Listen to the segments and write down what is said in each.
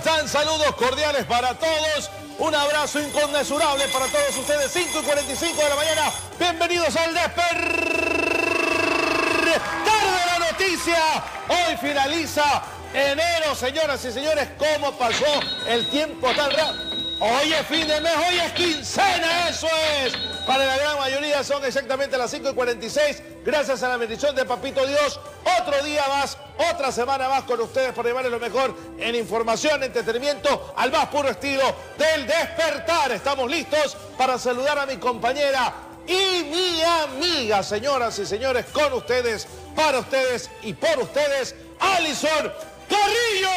están? Saludos cordiales para todos. Un abrazo inconmensurable para todos ustedes. 5:45 de la mañana. Bienvenidos al Despertar de la Noticia. Hoy finaliza enero, señoras y señores. ¿Cómo pasó el tiempo tan rápido? Hoy es fin de mes, hoy es quincena, eso es. Para la gran mayoría son exactamente las 5:46. Gracias a la bendición de Papito Dios, otro día más, otra semana más con ustedes para llevarles lo mejor en información, entretenimiento, al más puro estilo del Despertar. Estamos listos para saludar a mi compañera y mi amiga, señoras y señores, con ustedes, para ustedes y por ustedes, Alison Carrillo.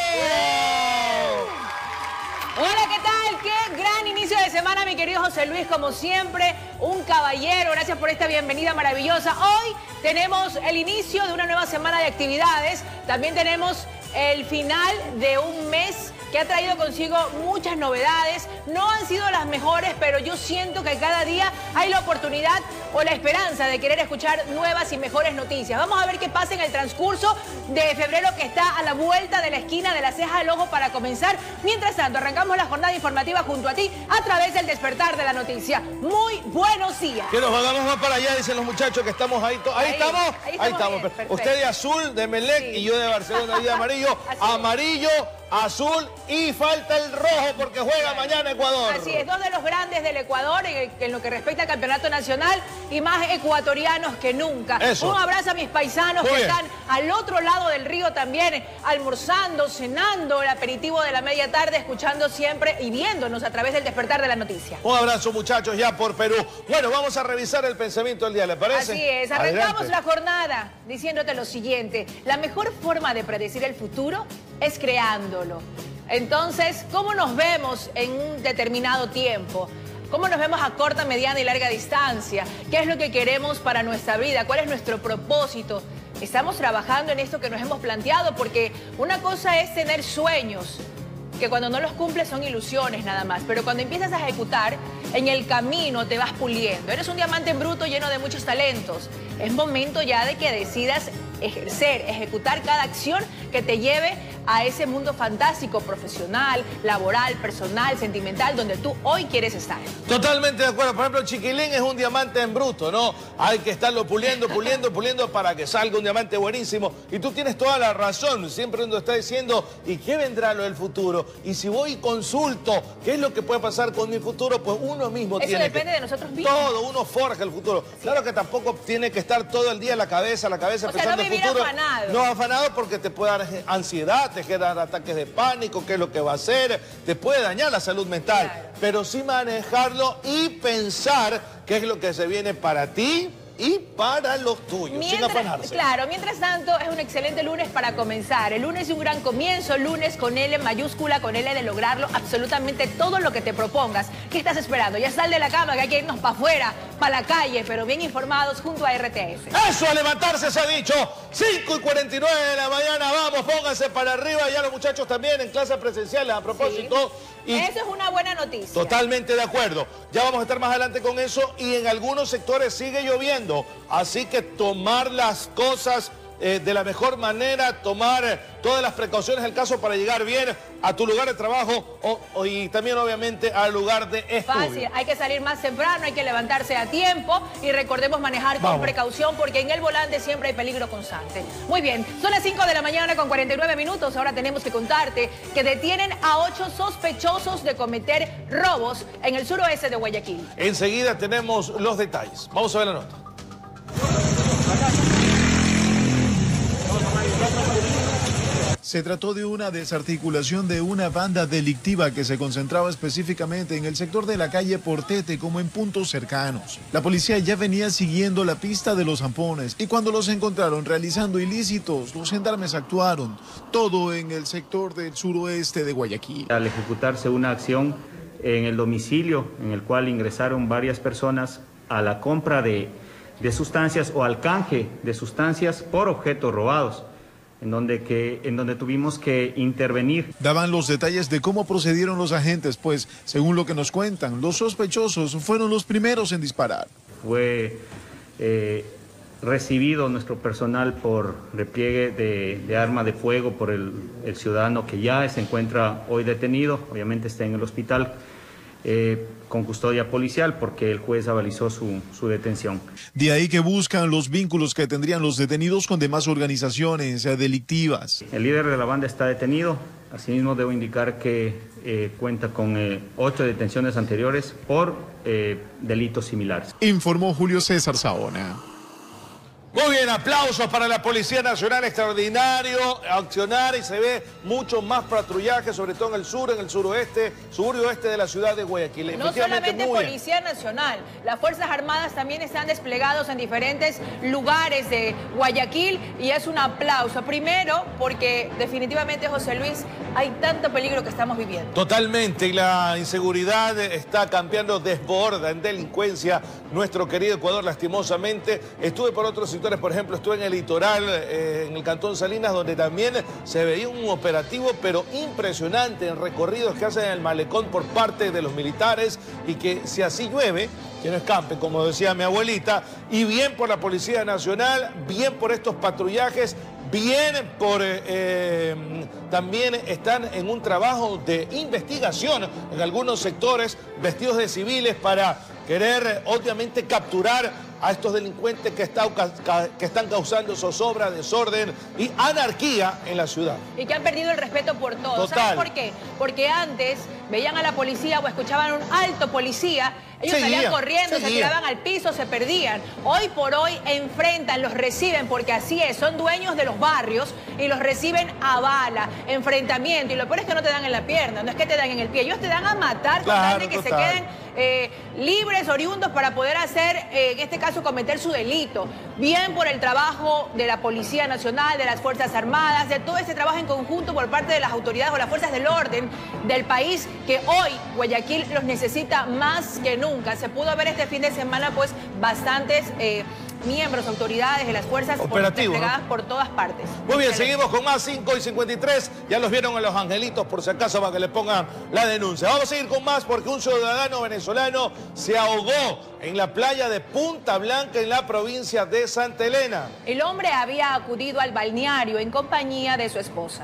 Hola, ¿qué tal? Qué gran inicio de semana, mi querido José Luis, como siempre, un caballero. Gracias por esta bienvenida maravillosa. Hoy tenemos el inicio de una nueva semana de actividades. También tenemos el final de un mes que ha traído consigo muchas novedades. No han sido las mejores, pero yo siento que cada día hay la oportunidad o la esperanza de querer escuchar nuevas y mejores noticias. Vamos a ver qué pasa en el transcurso de febrero, que está a la vuelta de la esquina, de la ceja del ojo para comenzar. Mientras tanto, arrancamos la jornada informativa junto a ti a través del Despertar de la Noticia. Muy buenos días. Que nos vayamos más para allá, dicen los muchachos que estamos ahí. Ahí estamos. Bien, usted de azul, de Melec, sí. Y yo de Barcelona y de amarillo. Amarillo, azul y falta el rojo porque juega mañana Ecuador. Así es, dos de los grandes del Ecuador en lo que respecta al campeonato nacional y más ecuatorianos que nunca. Eso. Un abrazo a mis paisanos que están al otro lado del río también, almorzando, cenando, el aperitivo de la media tarde, escuchando siempre y viéndonos a través del Despertar de la Noticia. Un abrazo, muchachos, ya por Perú. Bueno, vamos a revisar el pensamiento del día, ¿le parece? Así es, arrancamos la jornada diciéndote lo siguiente: la mejor forma de predecir el futuro es creándolo. Entonces, ¿cómo nos vemos en un determinado tiempo? ¿Cómo nos vemos a corta, mediana y larga distancia? ¿Qué es lo que queremos para nuestra vida? ¿Cuál es nuestro propósito? Estamos trabajando en esto que nos hemos planteado, porque una cosa es tener sueños, que cuando no los cumples son ilusiones nada más, pero cuando empiezas a ejecutar, en el camino te vas puliendo. Eres un diamante en bruto lleno de muchos talentos. Es momento ya de que decidas ejercer, ejecutar cada acción que te lleve a ese mundo fantástico, profesional, laboral, personal, sentimental, donde tú hoy quieres estar. Totalmente de acuerdo. Por ejemplo, Chiquilín es un diamante en bruto, ¿no? Hay que estarlo puliendo para que salga un diamante buenísimo. Y tú tienes toda la razón. Siempre uno está diciendo, ¿y qué vendrá lo del futuro? Y si voy y consulto, ¿qué es lo que puede pasar con mi futuro? Pues uno mismo Eso tiene depende de nosotros mismos. Todo, uno forja el futuro. Sí. Claro que tampoco tiene que estar todo el día en la cabeza pensando en el futuro. Afanado. No afanado, porque te puede dar ansiedad, te quedan ataques de pánico, qué es lo que va a hacer, te puede dañar la salud mental. Claro. Pero sí manejarlo y pensar qué es lo que se viene para ti y para los tuyos, sin afanarse. Claro, mientras tanto es un excelente lunes para comenzar. El lunes es un gran comienzo, lunes con L mayúscula, con L de lograrlo absolutamente todo lo que te propongas. ¿Qué estás esperando? Ya sal de la cama, que hay que irnos para afuera, para la calle, pero bien informados junto a RTS. Eso, a levantarse se ha dicho. 5:49 de la mañana, vamos, pónganse para arriba. Ya los muchachos también en clases presenciales, a propósito. Sí. Y eso es una buena noticia. Totalmente de acuerdo. Ya vamos a estar más adelante con eso, y en algunos sectores sigue lloviendo. Así que tomar las cosas de la mejor manera, tomar todas las precauciones del caso para llegar bien a tu lugar de trabajo y también obviamente al lugar de estudio. Fácil, hay que salir más temprano, hay que levantarse a tiempo y recordemos manejar con precaución, porque en el volante siempre hay peligro constante. Muy bien, son las 5 de la mañana con 49 minutos. Ahora tenemos que contarte que detienen a 8 sospechosos de cometer robos en el suroeste de Guayaquil. Enseguida tenemos los detalles. Vamos a ver la nota. Se trató de una desarticulación de una banda delictiva que se concentraba específicamente en el sector de la calle Portete, como en puntos cercanos. La policía ya venía siguiendo la pista de los zampones y cuando los encontraron realizando ilícitos, los gendarmes actuaron, todo en el sector del suroeste de Guayaquil. Al ejecutarse una acción en el domicilio en el cual ingresaron varias personas a la compra de sustancias o al canje de sustancias por objetos robados, en donde tuvimos que intervenir. Daban los detalles de cómo procedieron los agentes, pues, según lo que nos cuentan, los sospechosos fueron los primeros en disparar. Fue recibido nuestro personal por repliegue de arma de fuego por el ciudadano que ya se encuentra hoy detenido, obviamente está en el hospital con custodia policial porque el juez avalizó su detención. De ahí que buscan los vínculos que tendrían los detenidos con demás organizaciones delictivas. El líder de la banda está detenido, asimismo debo indicar que cuenta con 8 detenciones anteriores por delitos similares. Informó Julio César Saona. Muy bien, aplausos para la Policía Nacional, extraordinario accionar y se ve mucho más patrullaje, sobre todo en el sur, en el suroeste, sur y oeste de la ciudad de Guayaquil. No solamente Policía Nacional, las Fuerzas Armadas también están desplegados en diferentes lugares de Guayaquil y es un aplauso. Primero, porque definitivamente, José Luis, hay tanto peligro que estamos viviendo. Totalmente, y la inseguridad está cambiando, desborda en delincuencia nuestro querido Ecuador, lastimosamente. Estuve por otros sectores, por ejemplo, estuve en el litoral, en el Cantón Salinas, donde también se veía un operativo, pero impresionante, en recorridos que hacen en el malecón por parte de los militares, y que si así llueve, que no escampe, como decía mi abuelita, y bien por la Policía Nacional, bien por estos patrullajes, bien por también están en un trabajo de investigación en algunos sectores, vestidos de civiles para querer obviamente capturar a estos delincuentes que están causando zozobra, desorden y anarquía en la ciudad. Y que han perdido el respeto por todos. Total. ¿Saben por qué? Porque antes veían a la policía o escuchaban a un alto policía, ellos salían corriendo, se tiraban al piso, se perdían. Hoy por hoy enfrentan, los reciben, porque así es, son dueños de los barrios y los reciben a bala, enfrentamiento. Y lo peor es que no te dan en la pierna, no es que te dan en el pie, ellos te dan a matar, claro, con tal de que se queden libres, oriundos, para poder hacer, en este caso, cometer su delito. Bien por el trabajo de la Policía Nacional, de las Fuerzas Armadas, de todo ese trabajo en conjunto por parte de las autoridades o las fuerzas del orden del país, que hoy Guayaquil los necesita más que nunca. Se pudo ver este fin de semana, pues, bastantes miembros, autoridades de las fuerzas desplegadas, ¿no?, por todas partes. Muy bien, seguimos con más 5:53. Ya los vieron en Los Angelitos, por si acaso, para que le pongan la denuncia. Vamos a seguir con más porque un ciudadano venezolano se ahogó en la playa de Punta Blanca, en la provincia de Santa Elena. El hombre había acudido al balneario en compañía de su esposa.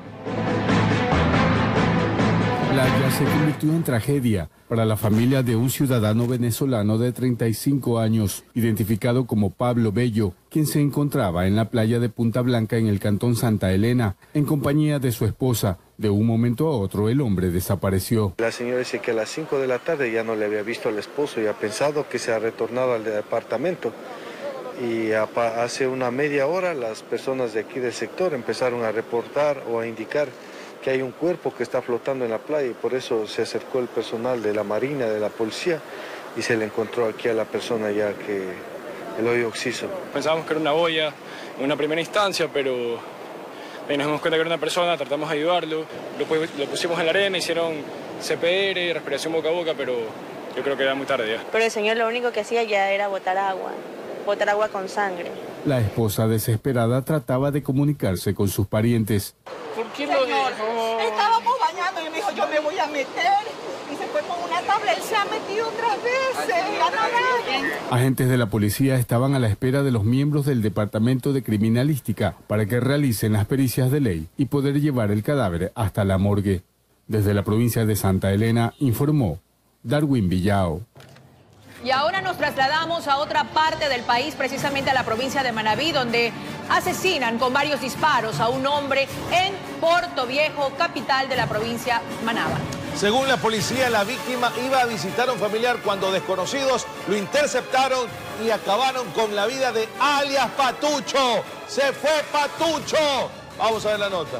La playa se convirtió en tragedia para la familia de un ciudadano venezolano de 35 años, identificado como Pablo Bello, quien se encontraba en la playa de Punta Blanca en el cantón Santa Elena, en compañía de su esposa. De un momento a otro, el hombre desapareció. La señora dice que a las 5 de la tarde ya no le había visto al esposo y ha pensado que se ha retornado al departamento. Y hace una media hora las personas de aquí del sector empezaron a reportar o a indicar que hay un cuerpo que está flotando en la playa, y por eso se acercó el personal de la Marina, de la policía, y se le encontró aquí a la persona ya que el hoyo oxiso. Pensábamos que era una boya en una primera instancia, pero nos dimos cuenta que era una persona, tratamos de ayudarlo, lo pusimos en la arena, hicieron CPR, respiración boca a boca, pero yo creo que era muy tarde ya. Pero el señor lo único que hacía ya era botar agua con sangre. La esposa, desesperada, trataba de comunicarse con sus parientes. ¿Por qué lo dijo? Estábamos bañando y me dijo, yo me voy a meter. Y se fue con una tabla, él se ha metido otras veces. Ya no nadie. Agentes de la policía estaban a la espera de los miembros del Departamento de Criminalística para que realicen las pericias de ley y poder llevar el cadáver hasta la morgue. Desde la provincia de Santa Elena, informó Darwin Villao. Y ahora nos trasladamos a otra parte del país, precisamente a la provincia de Manabí, donde asesinan con varios disparos a un hombre en Portoviejo, capital de la provincia Manaba. Según la policía, la víctima iba a visitar a un familiar cuando desconocidos lo interceptaron y acabaron con la vida de alias Patucho. ¡Se fue Patucho! Vamos a ver la nota.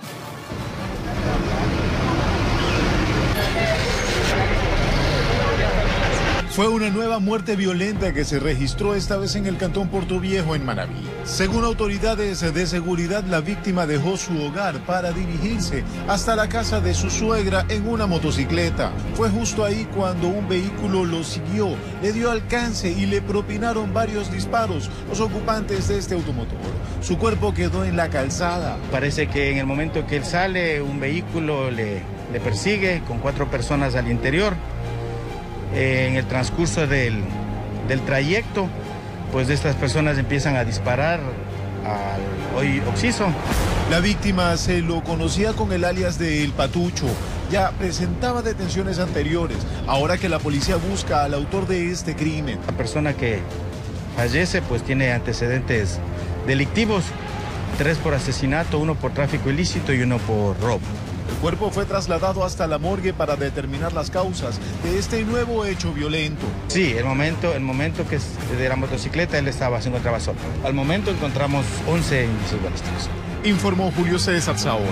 Fue una nueva muerte violenta que se registró esta vez en el cantón Portoviejo, en Manabí. Según autoridades de seguridad, la víctima dejó su hogar para dirigirse hasta la casa de su suegra en una motocicleta. Fue justo ahí cuando un vehículo lo siguió, le dio alcance y le propinaron varios disparos los ocupantes de este automotor. Su cuerpo quedó en la calzada. Parece que en el momento que él sale, un vehículo le persigue con 4 personas al interior. En el transcurso del trayecto, pues estas personas empiezan a disparar al hoy occiso. La víctima se lo conocía con el alias de El Patucho. Ya presentaba detenciones anteriores. Ahora que la policía busca al autor de este crimen. La persona que fallece pues tiene antecedentes delictivos. 3 por asesinato, 1 por tráfico ilícito y 1 por robo. El cuerpo fue trasladado hasta la morgue para determinar las causas de este nuevo hecho violento. Sí, el momento que es de la motocicleta, él se encontraba solo. Al momento encontramos 11 indicios balísticos. Informó Julio César Saona.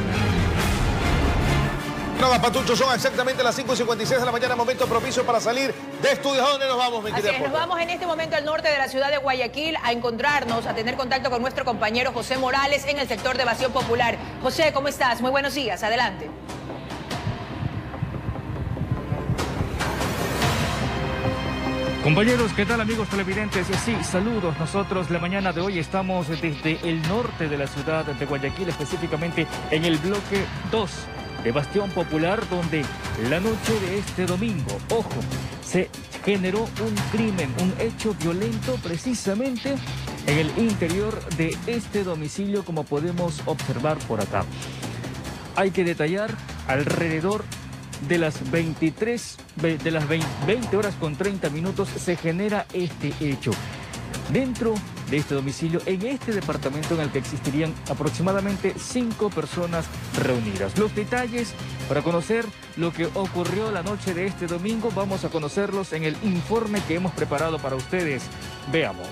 Nada, Patucho, son exactamente las 5:56 de la mañana, momento propicio para salir de estudios. ¿A dónde nos vamos, mi querida? Así es, nos vamos en este momento al norte de la ciudad de Guayaquil a encontrarnos, a tener contacto con nuestro compañero José Morales en el sector de Evasión Popular. José, ¿cómo estás? Muy buenos días, adelante. Compañeros, ¿qué tal, amigos televidentes? Sí, saludos. Nosotros la mañana de hoy estamos desde el norte de la ciudad de Guayaquil, específicamente en el bloque 2 de Bastión Popular, donde la noche de este domingo, ojo, se generó un crimen, un hecho violento precisamente en el interior de este domicilio, como podemos observar por acá. Hay que detallar alrededor de las 20 horas con 30 minutos se genera este hecho. Dentro de este domicilio, en este departamento en el que existirían aproximadamente 5 personas reunidas. Los detalles para conocer lo que ocurrió la noche de este domingo, vamos a conocerlos en el informe que hemos preparado para ustedes. Veamos.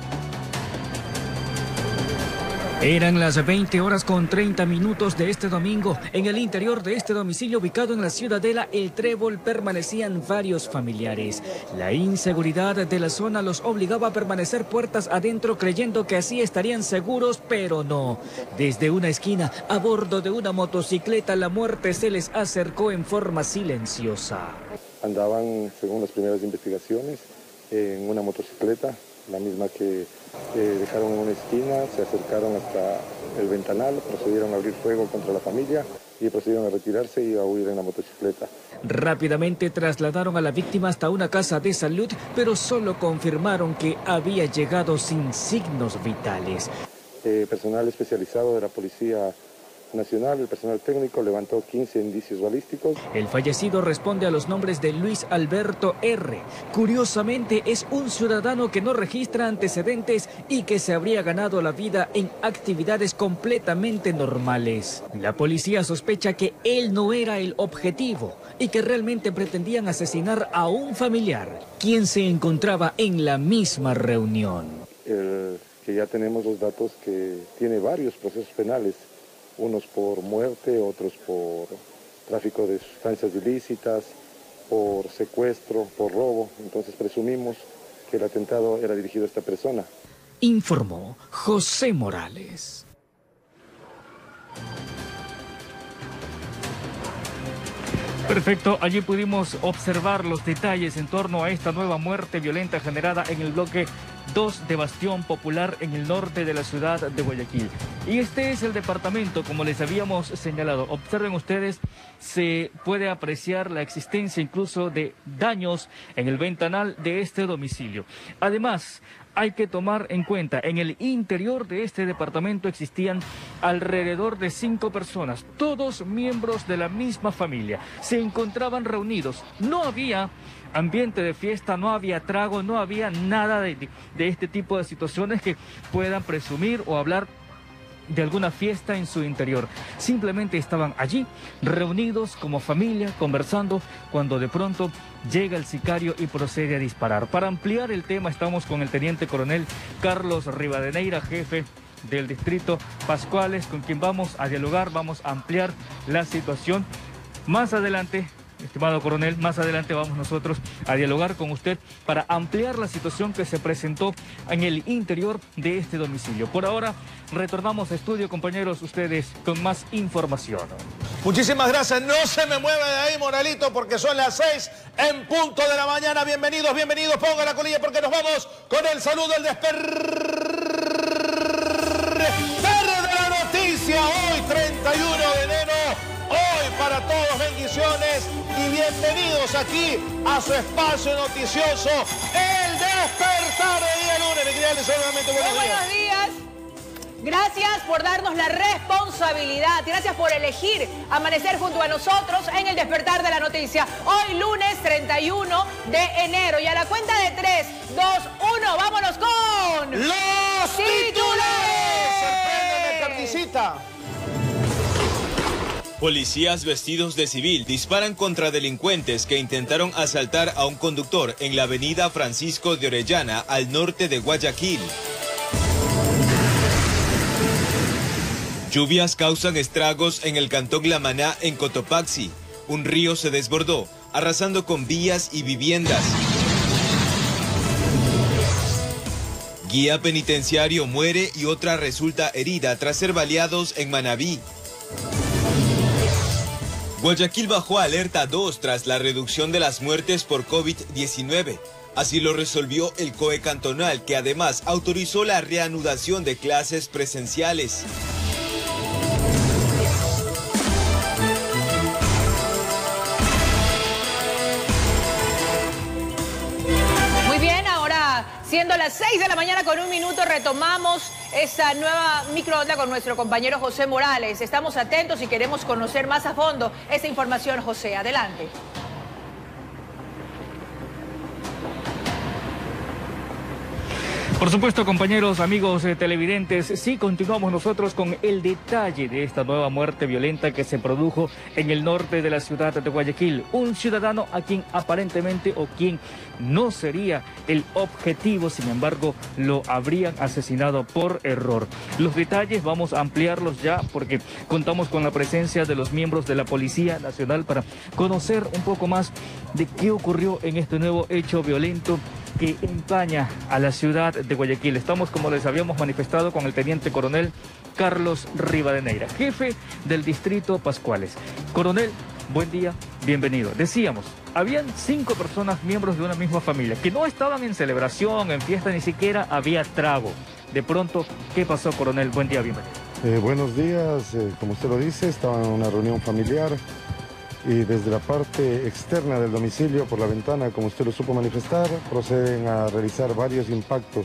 Eran las 20 horas con 30 minutos de este domingo. En el interior de este domicilio ubicado en la ciudadela El Trébol permanecían varios familiares. La inseguridad de la zona los obligaba a permanecer puertas adentro creyendo que así estarían seguros, pero no. Desde una esquina, a bordo de una motocicleta, la muerte se les acercó en forma silenciosa. Andaban, según las primeras investigaciones, en una motocicleta, la misma que dejaron en una esquina, se acercaron hasta el ventanal, procedieron a abrir fuego contra la familia y procedieron a retirarse y a huir en la motocicleta. Rápidamente trasladaron a la víctima hasta una casa de salud, pero solo confirmaron que había llegado sin signos vitales. Personal especializado de la Policía Nacional, el personal técnico, levantó 15 indicios balísticos. El fallecido responde a los nombres de Luis Alberto R. Curiosamente, es un ciudadano que no registra antecedentes y que se habría ganado la vida en actividades completamente normales. La policía sospecha que él no era el objetivo y que realmente pretendían asesinar a un familiar, quien se encontraba en la misma reunión. Que ya tenemos los datos que tiene varios procesos penales. Unos por muerte, otros por tráfico de sustancias ilícitas, por secuestro, por robo. Entonces presumimos que el atentado era dirigido a esta persona. Informó José Morales. Perfecto, allí pudimos observar los detalles en torno a esta nueva muerte violenta generada en el bloque 2 de Bastión Popular en el norte de la ciudad de Guayaquil. Y este es el departamento, como les habíamos señalado. Observen ustedes, se puede apreciar la existencia incluso de daños en el ventanal de este domicilio. Además, hay que tomar en cuenta, en el interior de este departamento existían alrededor de 5 personas, todos miembros de la misma familia. Se encontraban reunidos, no había ambiente de fiesta, no había trago, no había nada de este tipo de situaciones que puedan presumir o hablar de alguna fiesta en su interior. Simplemente estaban allí, reunidos como familia, conversando, cuando de pronto llega el sicario y procede a disparar. Para ampliar el tema estamos con el teniente coronel Carlos Rivadeneira, jefe del distrito Pascuales, con quien vamos a dialogar, vamos a ampliar la situación. Más adelante, estimado coronel, más adelante vamos nosotros a dialogar con usted para ampliar la situación que se presentó en el interior de este domicilio. Por ahora, retornamos a estudio, compañeros, ustedes con más información. Muchísimas gracias. No se me mueve de ahí, Moralito, porque son las 6 en punto de la mañana. Bienvenidos, bienvenidos. Ponga la colilla porque nos vamos con el saludo del despertar de la noticia. Hoy, 31 de enero. Hoy para todos, bendiciones y bienvenidos aquí a su espacio noticioso, el de despertar de día lunes. Mi querida Alison, nuevamente buenos días. Buenos días. Gracias por darnos la responsabilidad. Gracias por elegir amanecer junto a nosotros en el despertar de la noticia. Hoy lunes 31 de enero. Y a la cuenta de 3, 2, 1, vámonos con... ¡Los titulares! ¡Sorpréndeme, Carticita! Policías vestidos de civil disparan contra delincuentes que intentaron asaltar a un conductor en la avenida Francisco de Orellana, al norte de Guayaquil. Lluvias causan estragos en el cantón La Maná, en Cotopaxi. Un río se desbordó, arrasando con vías y viviendas. Guía penitenciario muere y otra resulta herida tras ser baleados en Manabí. Guayaquil bajó a alerta 2 tras la reducción de las muertes por COVID-19. Así lo resolvió el COE cantonal, que además autorizó la reanudación de clases presenciales. Siendo las 6 de la mañana con 1 minuto, retomamos esta nueva microonda con nuestro compañero José Morales. Estamos atentos y queremos conocer más a fondo esta información. José, adelante. Por supuesto, compañeros, amigos televidentes, sí, continuamos nosotros con el detalle de esta nueva muerte violenta que se produjo en el norte de la ciudad de Guayaquil. Un ciudadano a quien aparentemente o quien no sería el objetivo, sin embargo, lo habrían asesinado por error. Los detalles vamos a ampliarlos ya porque contamos con la presencia de los miembros de la Policía Nacional para conocer un poco más de qué ocurrió en este nuevo hecho violento que empaña a la ciudad de Guayaquil. Estamos, como les habíamos manifestado, con el teniente coronel Carlos Rivadeneira, jefe del distrito Pascuales. Coronel, buen día, bienvenido. Decíamos, habían 5 personas miembros de una misma familia que no estaban en celebración, en fiesta, ni siquiera había trago. De pronto, ¿qué pasó, coronel? Buen día, bienvenido. Buenos días, como usted lo dice, estaban en una reunión familiar y desde la parte externa del domicilio, por la ventana, como usted lo supo manifestar, proceden a realizar varios impactos.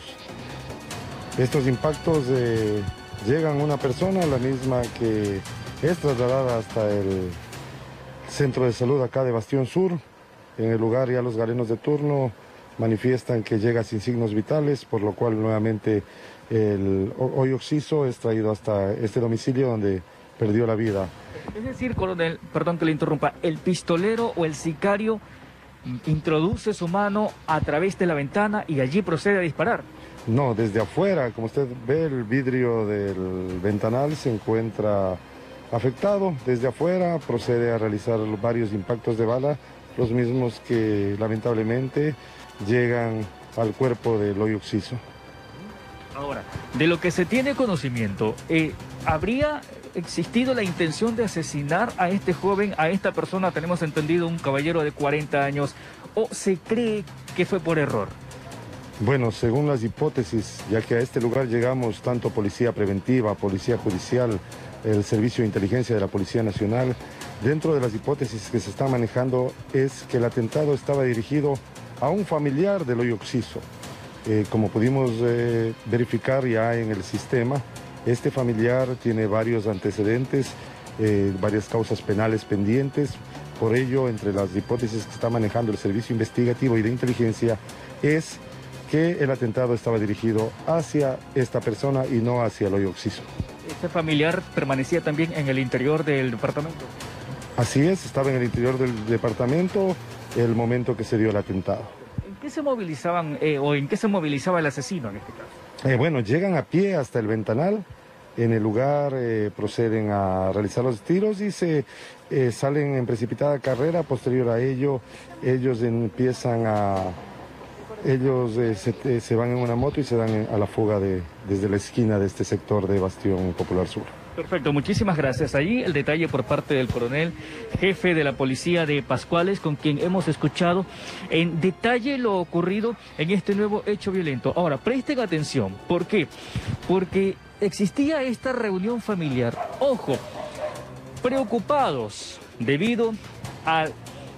Estos impactos llegan a una persona, la misma que es trasladada hasta el centro de salud acá de Bastión Sur. En el lugar ya los galenos de turno manifiestan que llega sin signos vitales, por lo cual nuevamente el hoyo occiso es traído hasta este domicilio donde perdió la vida. Es decir, coronel, perdón que le interrumpa, el pistolero o el sicario introduce su mano a través de la ventana y allí procede a disparar. No, desde afuera, como usted ve, el vidrio del ventanal se encuentra afectado. Desde afuera procede a realizar varios impactos de bala, los mismos que lamentablemente llegan al cuerpo del hoyo occiso. Ahora, de lo que se tiene conocimiento, ¿habría existido la intención de asesinar a este joven, a esta persona, tenemos entendido, un caballero de 40 años, o se cree que fue por error? Bueno, según las hipótesis, ya que a este lugar llegamos tanto policía preventiva, policía judicial, el servicio de inteligencia de la Policía Nacional, dentro de las hipótesis que se están manejando es que el atentado estaba dirigido a un familiar del hoyo occiso. Como pudimos verificar ya en el sistema, este familiar tiene varios antecedentes, varias causas penales pendientes. Por ello, entre las hipótesis que está manejando el Servicio Investigativo y de Inteligencia es que el atentado estaba dirigido hacia esta persona y no hacia el hoyo occiso. ¿Este familiar permanecía también en el interior del departamento? Así es, estaba en el interior del departamento el momento que se dio el atentado. ¿En qué se movilizaban o en qué se movilizaba el asesino en este caso? Bueno, llegan a pie hasta el ventanal. En el lugar proceden a realizar los tiros y se salen en precipitada carrera. Posterior a ello, ellos empiezan a... se van en una moto y se dan a la fuga desde la esquina de este sector de Bastión Popular Sur. Perfecto, muchísimas gracias. Allí el detalle por parte del coronel, jefe de la policía de Pascuales, con quien hemos escuchado en detalle lo ocurrido en este nuevo hecho violento. Ahora, presten atención. ¿Por qué? Porque existía esta reunión familiar. Ojo, preocupados debido a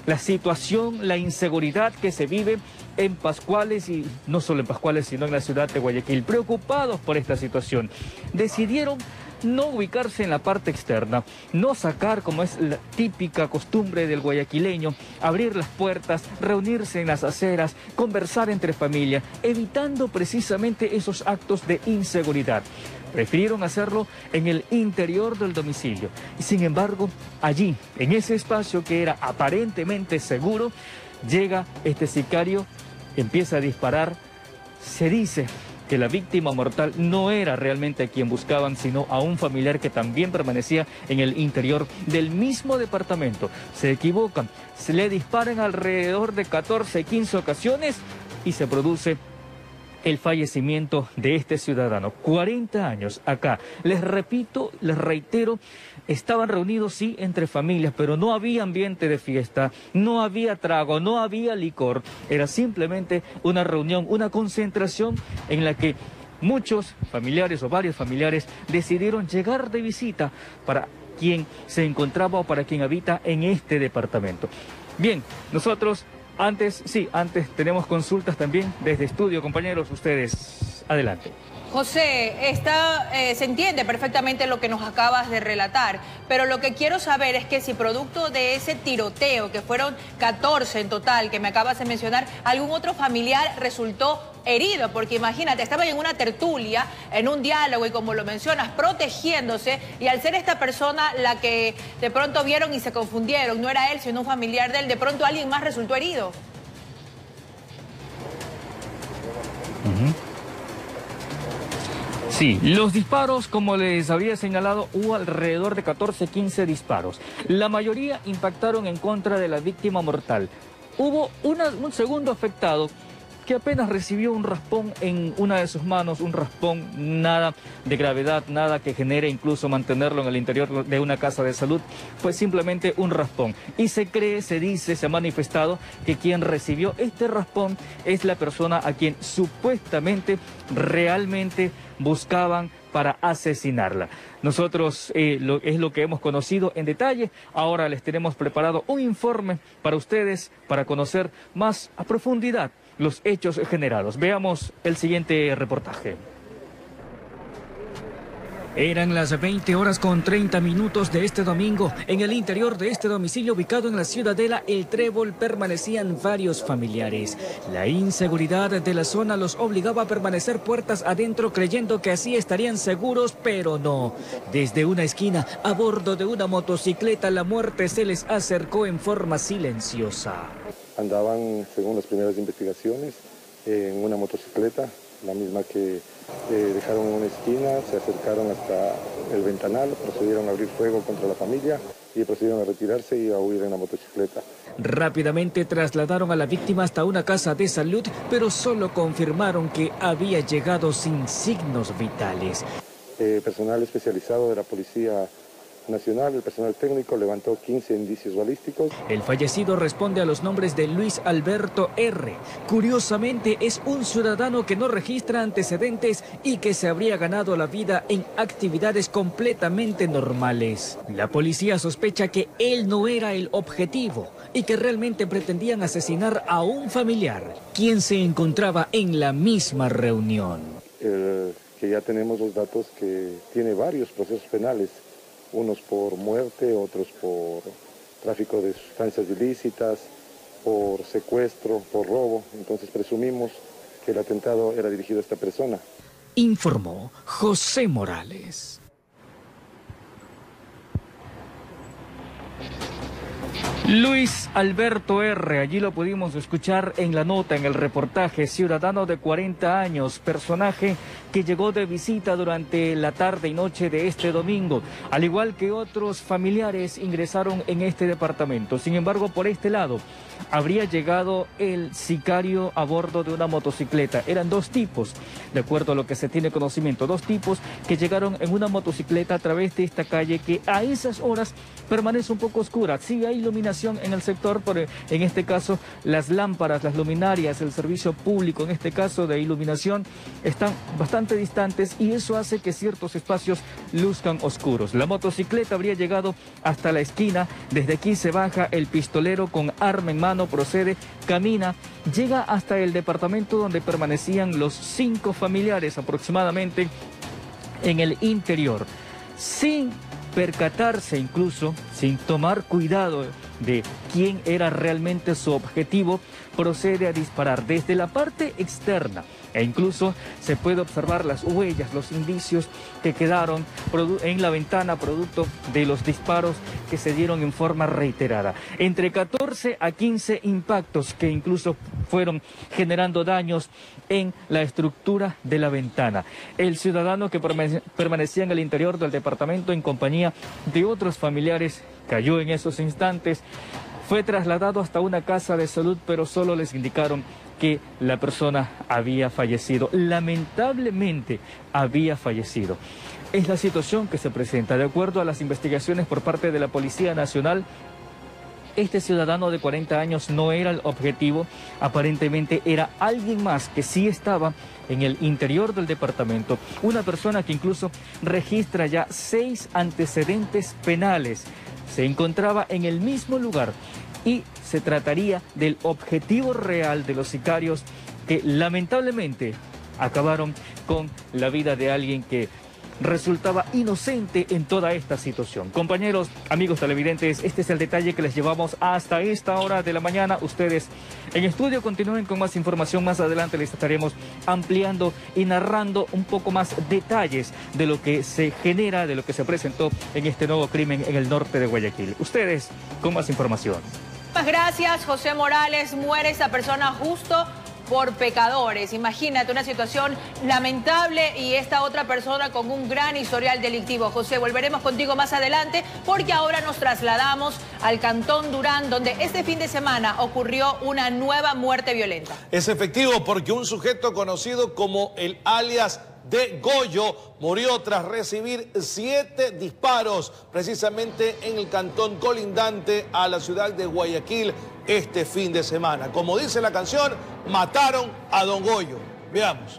la situación, la inseguridad que se vive en Pascuales, y no solo en Pascuales, sino en la ciudad de Guayaquil. Preocupados por esta situación, decidieron no ubicarse en la parte externa, no sacar, como es la típica costumbre del guayaquileño, abrir las puertas, reunirse en las aceras, conversar entre familia, evitando precisamente esos actos de inseguridad. Prefirieron hacerlo en el interior del domicilio. Y sin embargo, allí, en ese espacio que era aparentemente seguro, llega este sicario, empieza a disparar. Se dice que la víctima mortal no era realmente a quien buscaban, sino a un familiar que también permanecía en el interior del mismo departamento. Se equivocan, se le disparan alrededor de 14, 15 ocasiones y se produce el fallecimiento de este ciudadano. 40 años acá. Les repito, les reitero, estaban reunidos sí entre familias, pero no había ambiente de fiesta, no había trago, no había licor. Era simplemente una reunión, una concentración en la que muchos familiares o varios familiares decidieron llegar de visita para quien se encontraba o para quien habita en este departamento. Bien, nosotros antes tenemos consultas también desde estudio, compañeros, ustedes, adelante. José, se entiende perfectamente lo que nos acabas de relatar, pero lo que quiero saber es que si producto de ese tiroteo, que fueron 14 en total, que me acabas de mencionar, algún otro familiar resultó herido, porque imagínate, estaban en una tertulia, en un diálogo y como lo mencionas, protegiéndose, y al ser esta persona la que de pronto vieron y se confundieron, no era él, sino un familiar de él, de pronto alguien más resultó herido. Sí, los disparos, como les había señalado, hubo alrededor de 14, 15 disparos. La mayoría impactaron en contra de la víctima mortal. Hubo un segundo afectado que apenas recibió un raspón en una de sus manos, un raspón, nada de gravedad, nada que genere incluso mantenerlo en el interior de una casa de salud, pues simplemente un raspón. Y se cree, se dice, se ha manifestado que quien recibió este raspón es la persona a quien supuestamente realmente buscaban para asesinarla. Nosotros es lo que hemos conocido en detalle. Ahora les tenemos preparado un informe para ustedes, para conocer más a profundidad los hechos generados. Veamos el siguiente reportaje. Eran las 20:30 de este domingo. En el interior de este domicilio ubicado en la Ciudadela El Trébol permanecían varios familiares. La inseguridad de la zona los obligaba a permanecer puertas adentro creyendo que así estarían seguros, pero no. Desde una esquina, a bordo de una motocicleta, la muerte se les acercó en forma silenciosa. Andaban, según las primeras investigaciones, en una motocicleta, la misma que dejaron en una esquina, se acercaron hasta el ventanal, procedieron a abrir fuego contra la familia y procedieron a retirarse y a huir en la motocicleta. Rápidamente trasladaron a la víctima hasta una casa de salud, pero solo confirmaron que había llegado sin signos vitales. Personal especializado de la Policía Nacional, el personal técnico, levantó 15 indicios balísticos. El fallecido responde a los nombres de Luis Alberto R. Curiosamente, es un ciudadano que no registra antecedentes y que se habría ganado la vida en actividades completamente normales. La policía sospecha que él no era el objetivo y que realmente pretendían asesinar a un familiar, quien se encontraba en la misma reunión. Que ya tenemos los datos que tiene varios procesos penales. Unos por muerte, otros por tráfico de sustancias ilícitas, por secuestro, por robo. Entonces presumimos que el atentado era dirigido a esta persona. Informó José Morales. Luis Alberto R., allí lo pudimos escuchar en la nota, en el reportaje, ciudadano de 40 años, personaje que llegó de visita durante la tarde y noche de este domingo, al igual que otros familiares ingresaron en este departamento. Sin embargo, por este lado, habría llegado el sicario a bordo de una motocicleta. Eran dos tipos, de acuerdo a lo que se tiene conocimiento, dos tipos que llegaron en una motocicleta a través de esta calle que a esas horas permanece un poco oscura. Sí hay iluminación en el sector, pero en este caso las lámparas, las luminarias, el servicio público, en este caso de iluminación, están bastante bastante distantes y eso hace que ciertos espacios luzcan oscuros. La motocicleta habría llegado hasta la esquina, desde aquí se baja el pistolero con arma en mano, procede, camina, llega hasta el departamento donde permanecían los 5 familiares aproximadamente en el interior, sin percatarse incluso, sin tomar cuidado de quién era realmente su objetivo, procede a disparar desde la parte externa e incluso se puede observar las huellas, los indicios que quedaron en la ventana producto de los disparos que se dieron en forma reiterada. Entre 14 a 15 impactos que incluso fueron generando daños en la estructura de la ventana. El ciudadano que permanecía en el interior del departamento en compañía de otros familiares cayó en esos instantes, fue trasladado hasta una casa de salud, pero solo les indicaron que la persona había fallecido. Lamentablemente había fallecido. Es la situación que se presenta. De acuerdo a las investigaciones por parte de la Policía Nacional, este ciudadano de 40 años no era el objetivo, aparentemente era alguien más que sí estaba en el interior del departamento, una persona que incluso registra ya 6 antecedentes penales. Se encontraba en el mismo lugar y se trataría del objetivo real de los sicarios que lamentablemente acabaron con la vida de alguien que resultaba inocente en toda esta situación. Compañeros, amigos televidentes, este es el detalle que les llevamos hasta esta hora de la mañana. Ustedes en estudio continúen con más información. Más adelante les estaremos ampliando y narrando un poco más detalles de lo que se genera, de lo que se presentó en este nuevo crimen en el norte de Guayaquil. Ustedes con más información. Muchas gracias, José Morales. Muere esa persona justo por pecadores. Imagínate una situación lamentable y esta otra persona con un gran historial delictivo. José, volveremos contigo más adelante porque ahora nos trasladamos al Cantón Durán, donde este fin de semana ocurrió una nueva muerte violenta. Es efectivo porque un sujeto conocido como el alias de Goyo murió tras recibir 7 disparos precisamente en el cantón colindante a la ciudad de Guayaquil este fin de semana. Como dice la canción, mataron a Don Goyo. Veamos.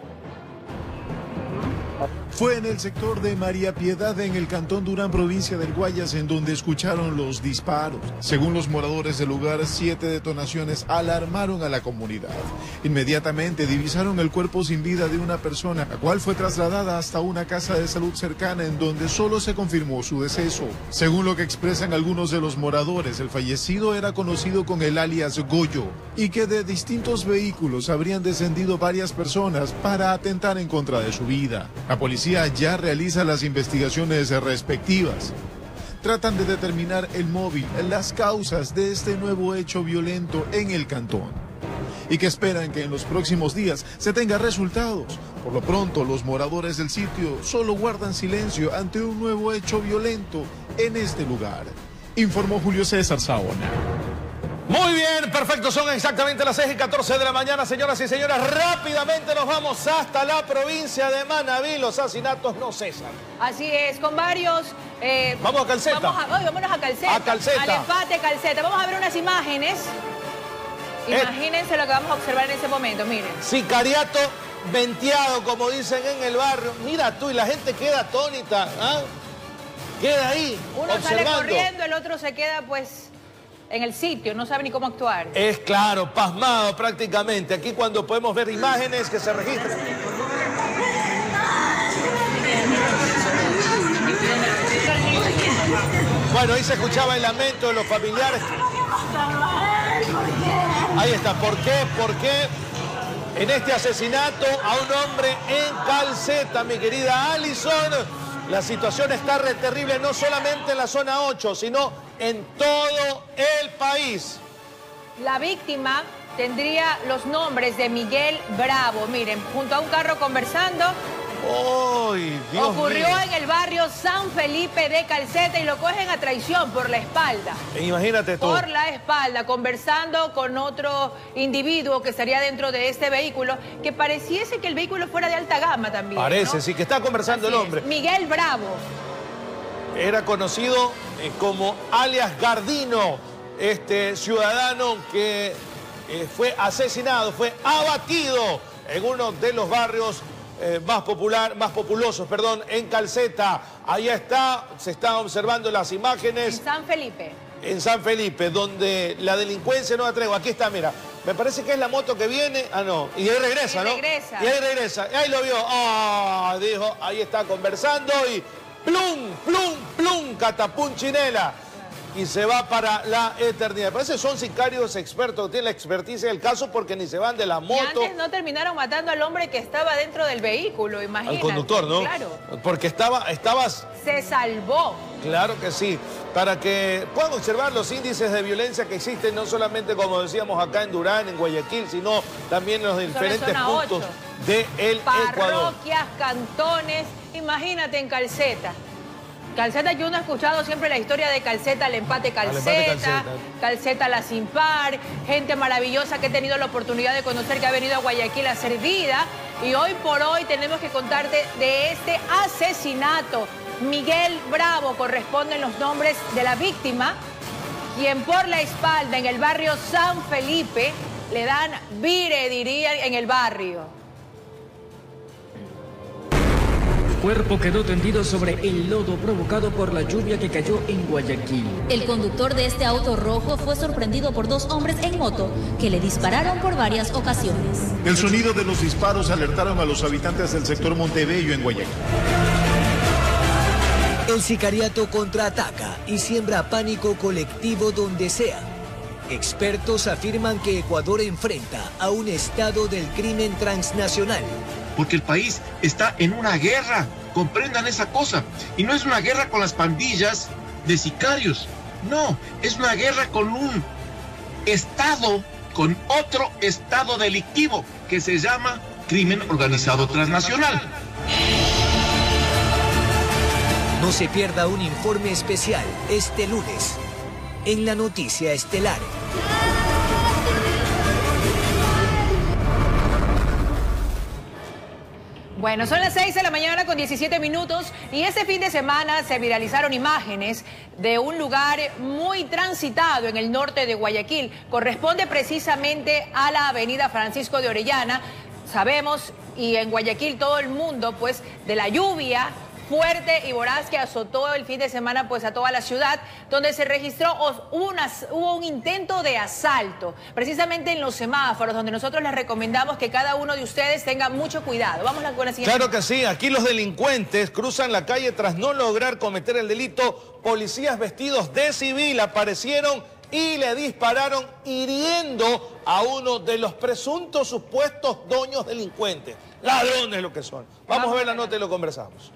Fue en el sector de María Piedad, en el Cantón Durán, provincia del Guayas, en donde escucharon los disparos. Según los moradores del lugar, 7 detonaciones alarmaron a la comunidad. Inmediatamente divisaron el cuerpo sin vida de una persona, la cual fue trasladada hasta una casa de salud cercana, en donde solo se confirmó su deceso. Según lo que expresan algunos de los moradores, el fallecido era conocido con el alias Goyo y que de distintos vehículos habrían descendido varias personas para atentar en contra de su vida. La policía ya realiza las investigaciones respectivas. Tratan de determinar el móvil, las causas de este nuevo hecho violento en el cantón y que esperan que en los próximos días se tenga resultados. Por lo pronto, los moradores del sitio solo guardan silencio ante un nuevo hecho violento en este lugar, informó Julio César Saona. Muy bien, perfecto, son exactamente las 6:14 de la mañana, señoras y señores. Rápidamente nos vamos hasta la provincia de Manabí. Los asesinatos no cesan. Así es, con varios... vamos a Calceta. Vámonos a Calceta. A Calceta. Al empate Calceta. Vamos a ver unas imágenes. Imagínense lo que vamos a observar en ese momento, miren. Sicariato venteado, como dicen en el barrio. Mira tú, y la gente queda atónita, ¿ah? Queda ahí, uno observando. Sale corriendo, el otro se queda, pues... en el sitio, no sabe ni cómo actuar. Es claro, pasmado prácticamente. Aquí cuando podemos ver imágenes que se registran. Bueno, ahí se escuchaba el lamento de los familiares. Ahí está. ¿Por qué? Porque en este asesinato a un hombre en Calceta, mi querida Alison, la situación está terrible, no solamente en la zona 8, sino en todo el país. La víctima tendría los nombres de Miguel Bravo. Miren, junto a un carro conversando. ¡Ay, Dios Ocurrió mío! en el barrio San Felipe de Calceta y lo cogen a traición por la espalda. Imagínate tú. Por la espalda, conversando con otro individuo que estaría dentro de este vehículo, que pareciese que el vehículo fuera de alta gama también. Parece, ¿no? sí, que está conversando. Así el hombre. Es. Miguel Bravo. Era conocido como alias Gardino, este ciudadano que fue asesinado, fue abatido en uno de los barrios más populosos, en Calceta. Ahí está, se están observando las imágenes. En San Felipe. En San Felipe, donde la delincuencia no da tregua. Aquí está, mira. Me parece que es la moto que viene. Ah, no. Y ahí regresa, ¿no? Regresa. Y ahí regresa. Ahí lo vio. Ah, dijo, ahí está conversando y plum, plum, plum, catapum chinela. Y se va para la eternidad. Parece que son sicarios expertos, tienen la experticia del caso porque ni se van de la moto. Y antes no terminaron matando al hombre que estaba dentro del vehículo, imagínate. Al conductor, ¿no? Claro. Porque estabas... Se salvó. Claro que sí. Para que puedan observar los índices de violencia que existen, no solamente, como decíamos, acá en Durán, en Guayaquil, sino también en los diferentes puntos del Ecuador. Parroquias, cantones, imagínate en Calceta. Calceta, yo no he escuchado siempre la historia de Calceta, el empate Calceta, Calceta la Sin Par, gente maravillosa que he tenido la oportunidad de conocer que ha venido a Guayaquil a ser vida. Y hoy por hoy tenemos que contarte de este asesinato. Miguel Bravo corresponden los nombres de la víctima, quien por la espalda en el barrio San Felipe le dan vire, diría, en el barrio. El cuerpo quedó tendido sobre el lodo provocado por la lluvia que cayó en Guayaquil. El conductor de este auto rojo fue sorprendido por dos hombres en moto que le dispararon por varias ocasiones. El sonido de los disparos alertaron a los habitantes del sector Montebello en Guayaquil. El sicariato contraataca y siembra pánico colectivo donde sea. Expertos afirman que Ecuador enfrenta a un estado del crimen transnacional. Porque el país está en una guerra, comprendan esa cosa. Y no es una guerra con las pandillas de sicarios, no, es una guerra con un Estado, con otro Estado delictivo que se llama crimen organizado transnacional. No se pierda un informe especial este lunes en la Noticia Estelar. Bueno, son las 6 de la mañana con 17 minutos y este fin de semana se viralizaron imágenes de un lugar muy transitado en el norte de Guayaquil. Corresponde precisamente a la avenida Francisco de Orellana. Sabemos, y en Guayaquil todo el mundo, pues, de la lluvia fuerte y voraz que azotó el fin de semana pues a toda la ciudad, donde se registró, hubo un intento de asalto, precisamente en los semáforos, donde nosotros les recomendamos que cada uno de ustedes tenga mucho cuidado. Vamos con la siguiente. Claro que sí, aquí los delincuentes cruzan la calle tras no lograr cometer el delito. Policías vestidos de civil aparecieron y le dispararon, hiriendo a uno de los presuntos supuestos dueños delincuentes. Ladrones lo que son. Vamos a ver la nota y lo conversamos.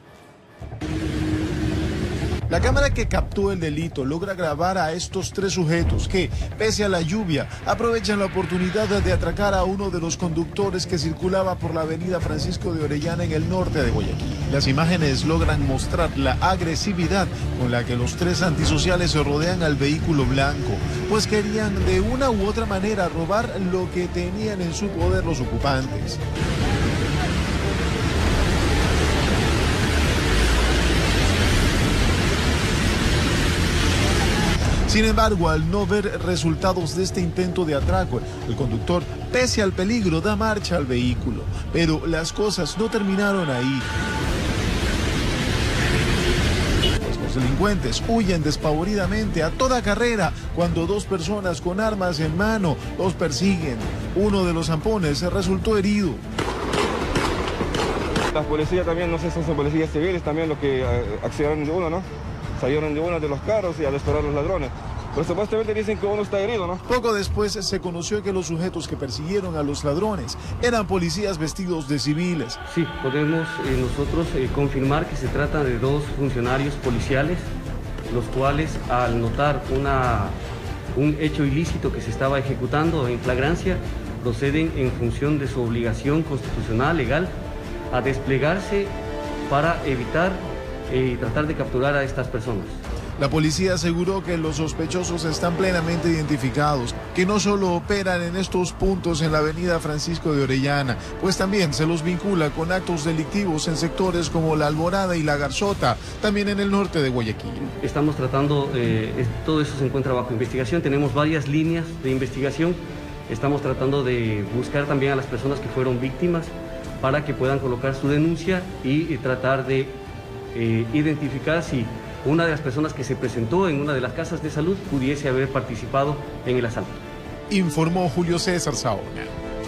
La cámara que captó el delito logra grabar a estos tres sujetos que, pese a la lluvia, aprovechan la oportunidad de atracar a uno de los conductores que circulaba por la avenida Francisco de Orellana en el norte de Guayaquil. Las imágenes logran mostrar la agresividad con la que los tres antisociales se rodean al vehículo blanco, pues querían de una u otra manera robar lo que tenían en su poder los ocupantes. Sin embargo, al no ver resultados de este intento de atraco, el conductor, pese al peligro, da marcha al vehículo. Pero las cosas no terminaron ahí. Los delincuentes huyen despavoridamente a toda carrera cuando dos personas con armas en mano los persiguen. Uno de los zampones resultó herido. Las policías también, no sé si son policías civiles, también los que accedieron de uno, ¿no? Salieron de uno de los carros y a disparar a los ladrones. Pero supuestamente dicen que uno está herido, ¿no? Poco después se conoció que los sujetos que persiguieron a los ladrones eran policías vestidos de civiles. Sí, podemos nosotros confirmar que se trata de dos funcionarios policiales, los cuales al notar un hecho ilícito que se estaba ejecutando en flagrancia, proceden en función de su obligación constitucional, legal, a desplegarse para evitar y tratar de capturar a estas personas. La policía aseguró que los sospechosos están plenamente identificados, que no solo operan en estos puntos en la avenida Francisco de Orellana, pues también se los vincula con actos delictivos en sectores como La Alborada y La Garzota, también en el norte de Guayaquil. Estamos tratando, todo eso se encuentra bajo investigación, tenemos varias líneas de investigación, estamos tratando de buscar también a las personas que fueron víctimas para que puedan colocar su denuncia y tratar de identificar si una de las personas que se presentó en una de las casas de salud pudiese haber participado en el asalto. Informó Julio César Saona.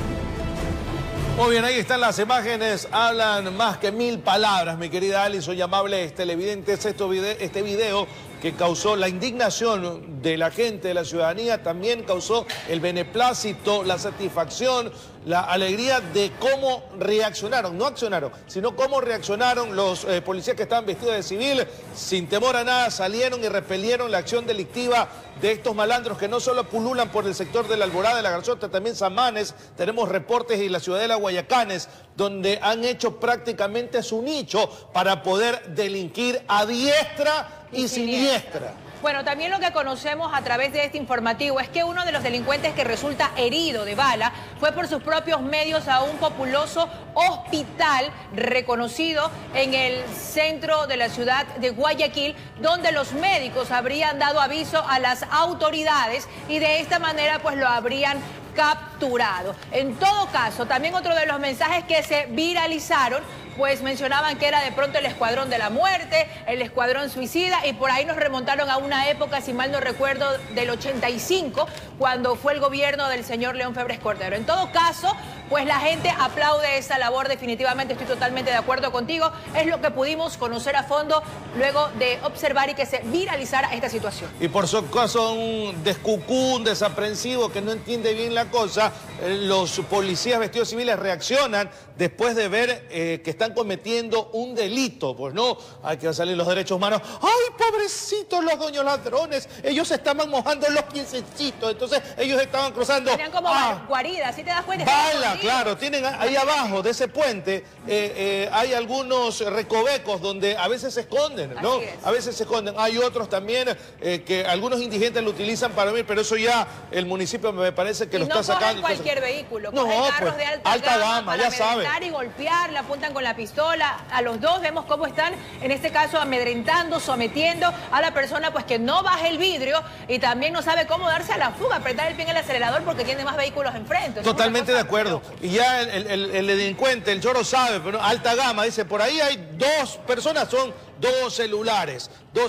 Muy bien, ahí están las imágenes, hablan más que 1000 palabras, mi querida Alison y amables televidentes. Este video que causó la indignación de la gente, de la ciudadanía, también causó el beneplácito, la satisfacción, la alegría de cómo reaccionaron, no accionaron, sino cómo reaccionaron los policías que estaban vestidos de civil, sin temor a nada, salieron y repelieron la acción delictiva de estos malandros que no solo pululan por el sector de la Alborada, de la Garzota, también Samanes. Tenemos reportes en la ciudadela Guayacanes, donde han hecho prácticamente su nicho para poder delinquir a diestra y siniestra. Bueno, también lo que conocemos a través de este informativo es que uno de los delincuentes que resulta herido de bala fue por sus propios medios a un populoso hospital reconocido en el centro de la ciudad de Guayaquil, donde los médicos habrían dado aviso a las autoridades y de esta manera pues lo habrían capturado. En todo caso, también otro de los mensajes que se viralizaron pues mencionaban que era de pronto el Escuadrón de la Muerte, el Escuadrón Suicida, y por ahí nos remontaron a una época, si mal no recuerdo, del 85, cuando fue el gobierno del señor León Febres Cordero. En todo caso, pues la gente aplaude esa labor, definitivamente estoy totalmente de acuerdo contigo, es lo que pudimos conocer a fondo luego de observar y que se viralizara esta situación. Y por su caso, un descucú, un desaprensivo que no entiende bien la cosa, los policías vestidos civiles reaccionan después de ver que están cometiendo un delito. Pues no, hay que salir los derechos humanos. ¡Ay, pobrecitos los doños ladrones! Ellos estaban mojando los piececitos, entonces ellos estaban cruzando. Tenían como guaridas, ¿sí te das cuenta? Bala, claro, tienen ahí abajo de ese puente, hay algunos recovecos donde a veces se esconden, ¿no? A veces se esconden. Hay otros también que algunos indigentes lo utilizan para huir, pero eso ya el municipio me parece que lo está sacando. No cualquier vehículo, no, cogen carros pues, de alta gama para ya saben. y golpear, le apuntan con la pistola. A los dos vemos cómo están, en este caso, amedrentando, sometiendo a la persona pues que no baje el vidrio y también no sabe cómo darse a la fuga, apretar el pie en el acelerador porque tiene más vehículos enfrente. Totalmente de acuerdo. Y ya el delincuente, el choro sabe, pero alta gama, dice, por ahí hay dos personas, son dos celulares,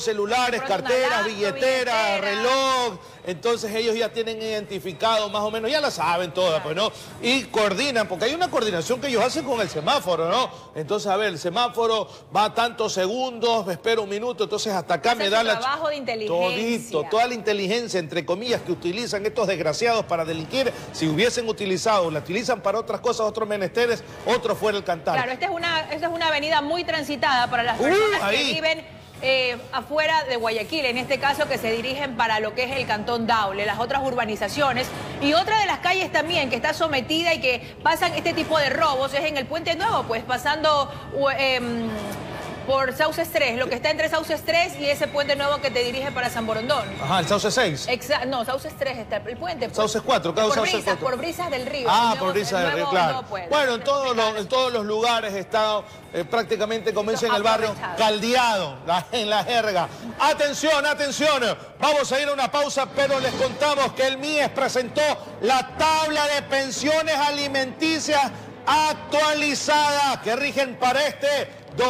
carteras, billetera, reloj. Entonces ellos ya tienen identificado más o menos, ya la saben todas, pues, ¿no? Y coordinan, porque hay una coordinación que ellos hacen con el semáforo, ¿no? Entonces, a ver, el semáforo va a tantos segundos, espero un minuto, entonces hasta acá me da la... trabajo de inteligencia. Todito, toda la inteligencia, entre comillas, que utilizan estos desgraciados para delinquir, si hubiesen utilizado, la utilizan para otras cosas, otros menesteres, otro fuera el cantar. Claro, esta es una avenida muy transitada para las personas que viven afuera de Guayaquil, en este caso que se dirigen para lo que es el Cantón Daule, las otras urbanizaciones. Y otra de las calles también que está sometida y que pasan este tipo de robos es en el Puente Nuevo, pues pasando por Sauces 3, lo que está entre Sauces 3 y ese puente nuevo que te dirige para San Borondón. Ajá, el Sauces 6. No, Sauces 3 está el puente. Pues. Sauces 4, claro, Sauces 4. Por Brisas del Río. Por Brisas del Río, claro. No bueno, en todos los lugares está prácticamente, como dicen en el barrio, caldeado en la jerga. Atención, atención, vamos a ir a una pausa, pero les contamos que el MIES presentó la tabla de pensiones alimenticias actualizadas que rigen para este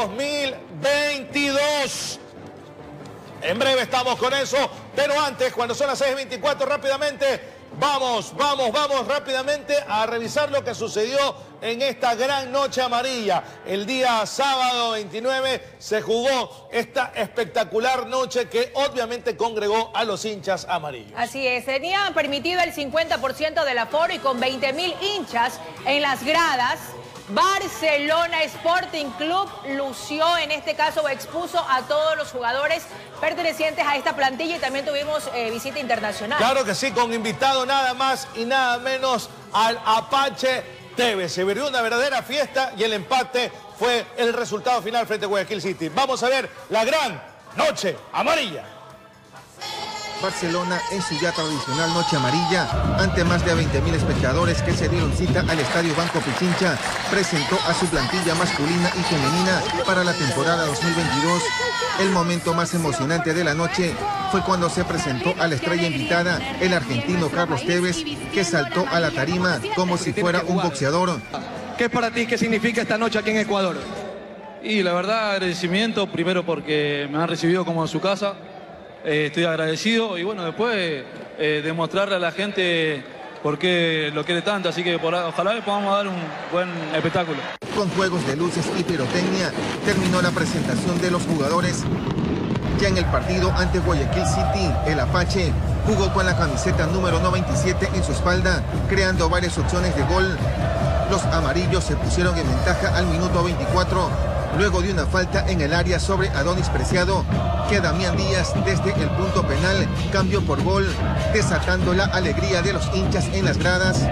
2022. En breve estamos con eso, pero antes, cuando son las 6:24, rápidamente, vamos rápidamente a revisar lo que sucedió en esta gran noche amarilla. El día sábado 29 se jugó esta espectacular noche que obviamente congregó a los hinchas amarillos. Así es, tenían permitido el 50% del aforo y con 20.000 hinchas en las gradas, Barcelona Sporting Club lució, en este caso, o expuso a todos los jugadores pertenecientes a esta plantilla y también tuvimos visita internacional. Claro que sí, con invitado nada más y nada menos al Apache Tevez. Se vivió una verdadera fiesta y el empate fue el resultado final frente a Guayaquil City. Vamos a ver la gran noche amarilla. Barcelona en su ya tradicional noche amarilla, ante más de 20.000 espectadores que se dieron cita al Estadio Banco Pichincha, presentó a su plantilla masculina y femenina para la temporada 2022. El momento más emocionante de la noche fue cuando se presentó a la estrella invitada, el argentino Carlos Tevez, que saltó a la tarima como si fuera un boxeador. ¿Qué es para ti, qué significa esta noche aquí en Ecuador? Y la verdad, agradecimiento, primero porque me han recibido como en su casa, estoy agradecido, y bueno, después demostrarle a la gente por qué lo quiere tanto, así que ojalá le podamos dar un buen espectáculo. Con juegos de luces y pirotecnia, terminó la presentación de los jugadores. Ya en el partido ante Guayaquil City, el Apache jugó con la camiseta número 97 en su espalda, creando varias opciones de gol. Los amarillos se pusieron en ventaja al minuto 24, luego de una falta en el área sobre Adonis Preciado, que Damián Díaz desde el punto penal cambió por gol, desatando la alegría de los hinchas en las gradas.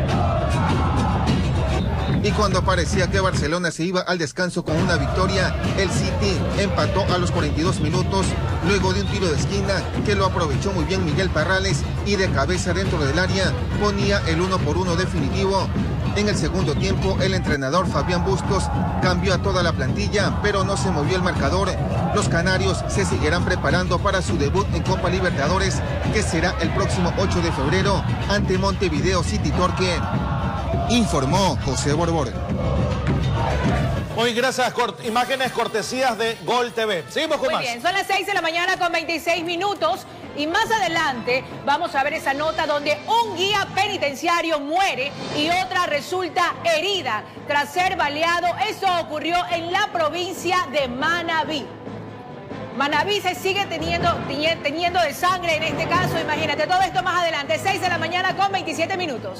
Y cuando parecía que Barcelona se iba al descanso con una victoria, el City empató a los 42 minutos, luego de un tiro de esquina que lo aprovechó muy bien Miguel Parrales y de cabeza dentro del área ponía el 1-1 definitivo. En el segundo tiempo, el entrenador Fabián Bustos cambió a toda la plantilla, pero no se movió el marcador. Los canarios se seguirán preparando para su debut en Copa Libertadores, que será el próximo 8 de febrero ante Montevideo City Torque. Informó José Borbor. Muy gracias, imágenes cortesías de Gol TV. Seguimos con más. Muy bien, son las 6 de la mañana con 26 minutos y más adelante vamos a ver esa nota donde un guía penitenciario muere y otra resulta herida tras ser baleado. Eso ocurrió en la provincia de Manabí. Manabí se sigue teniendo de sangre en este caso, imagínate, todo esto más adelante, 6 de la mañana con 27 minutos.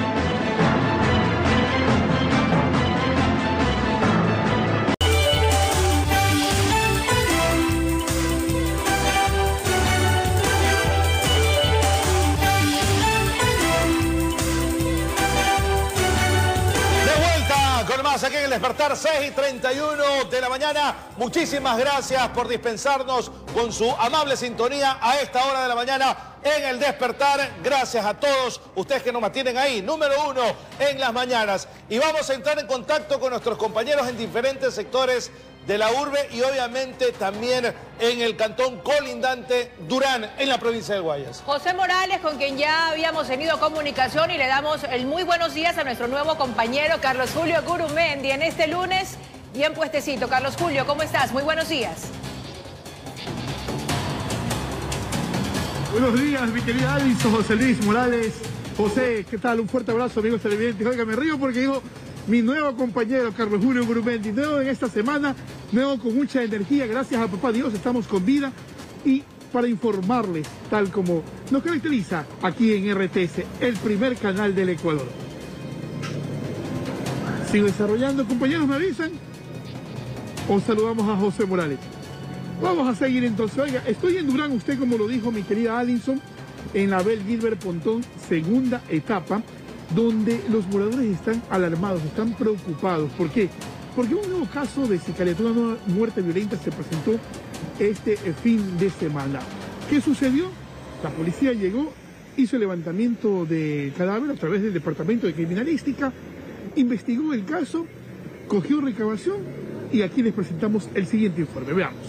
Más aquí en el Despertar, 6:31 de la mañana. Muchísimas gracias por dispensarnos con su amable sintonía a esta hora de la mañana en el Despertar. Gracias a todos ustedes que nos mantienen ahí, número 1 en las mañanas. Y vamos a entrar en contacto con nuestros compañeros en diferentes sectores de la urbe y obviamente también en el cantón colindante Durán, en la provincia de Guayas. José Morales, con quien ya habíamos tenido comunicación y le damos el muy buenos días a nuestro nuevo compañero Carlos Julio Gurumendi en este lunes, bien puestecito. Carlos Julio, ¿cómo estás? Muy buenos días. Buenos días, mi querida Alison, José Luis Morales. José, ¿qué tal? Un fuerte abrazo, amigos televidentes. Oiga, me río porque digo, mi nuevo compañero Carlos Julio Gurumendi, nuevo en esta semana, nuevo con mucha energía, gracias a papá Dios estamos con vida y para informarles, tal como nos caracteriza aquí en RTS, el primer canal del Ecuador. ¿Sigo desarrollando, compañeros, me avisan? ¿O saludamos a José Morales? Vamos a seguir entonces. Oiga, estoy en Durán, usted como lo dijo mi querida Alison, en la Abel Gilbert Pontón, segunda etapa, donde los moradores están alarmados, están preocupados. ¿Por qué? Porque un nuevo caso de sicariato, una nueva muerte violenta se presentó este fin de semana. ¿Qué sucedió? La policía llegó, hizo el levantamiento de cadáver a través del Departamento de Criminalística, investigó el caso, cogió recabación y aquí les presentamos el siguiente informe. Veamos.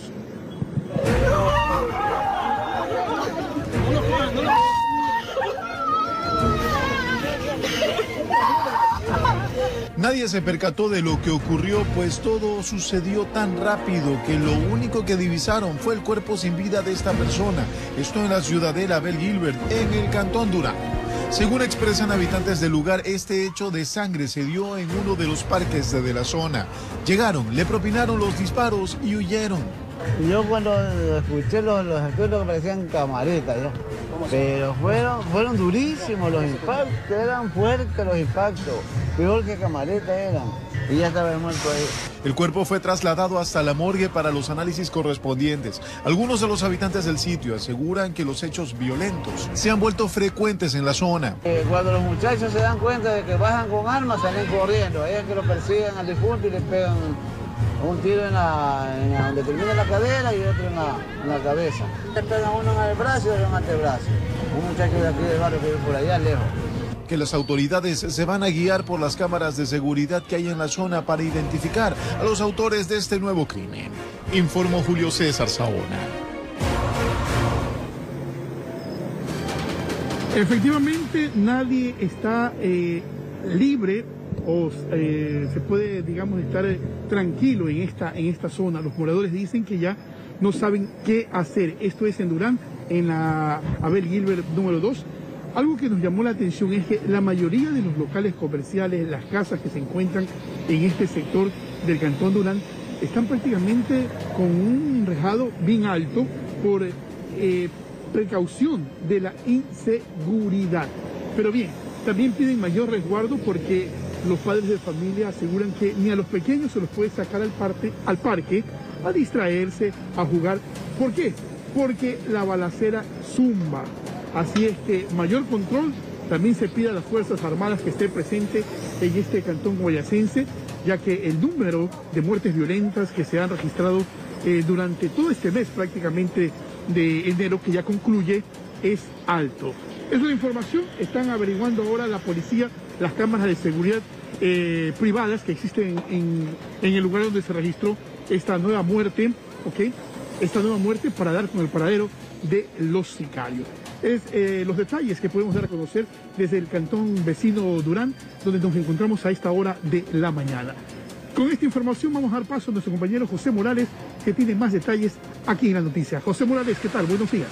Nadie se percató de lo que ocurrió, pues todo sucedió tan rápido que lo único que divisaron fue el cuerpo sin vida de esta persona. Esto en la ciudadela Abel Gilbert, en el cantón Durán. Según expresan habitantes del lugar, este hecho de sangre se dio en uno de los parques de la zona. Llegaron, le propinaron los disparos y huyeron. Yo cuando escuché los efectos parecían camaritas, ¿ya? Pero fueron durísimos los impactos, eran fuertes los impactos, peor que camaritas eran, y ya estaba muerto ahí. El cuerpo fue trasladado hasta la morgue para los análisis correspondientes. Algunos de los habitantes del sitio aseguran que los hechos violentos se han vuelto frecuentes en la zona. Cuando los muchachos se dan cuenta de que bajan con armas, salen corriendo, ahí es que lo persiguen al difunto y le pegan un tiro en donde termina la cadera y otro en la cabeza. Le pegan uno en el brazo y otro en el antebrazo. Un muchacho de aquí del barrio que vive por allá lejos. Que las autoridades se van a guiar por las cámaras de seguridad que hay en la zona para identificar a los autores de este nuevo crimen. Informó Julio César Saona. Efectivamente, nadie está libre o se puede, digamos, estar tranquilo en esta zona. Los moradores dicen que ya no saben qué hacer. Esto es en Durán, en la Abel Gilbert número 2. Algo que nos llamó la atención es que la mayoría de los locales comerciales, las casas que se encuentran en este sector del Cantón Durán, están prácticamente con un enrejado bien alto por precaución de la inseguridad. Pero bien, también piden mayor resguardo porque los padres de familia aseguran que ni a los pequeños se los puede sacar al parque a distraerse, a jugar. ¿Por qué? Porque la balacera zumba. Así es que mayor control también se pide a las Fuerzas Armadas que esté presente en este cantón guayacense, ya que el número de muertes violentas que se han registrado durante todo este mes prácticamente de enero, que ya concluye, es alto. Es una información, están averiguando ahora la policía las cámaras de seguridad privadas que existen en el lugar donde se registró esta nueva muerte, ¿ok? Esta nueva muerte para dar con el paradero de los sicarios. Es los detalles que podemos dar a conocer desde el cantón vecino Durán, donde nos encontramos a esta hora de la mañana. Con esta información vamos a dar paso a nuestro compañero José Morales, que tiene más detalles aquí en la noticia. José Morales, ¿qué tal? Buenos días.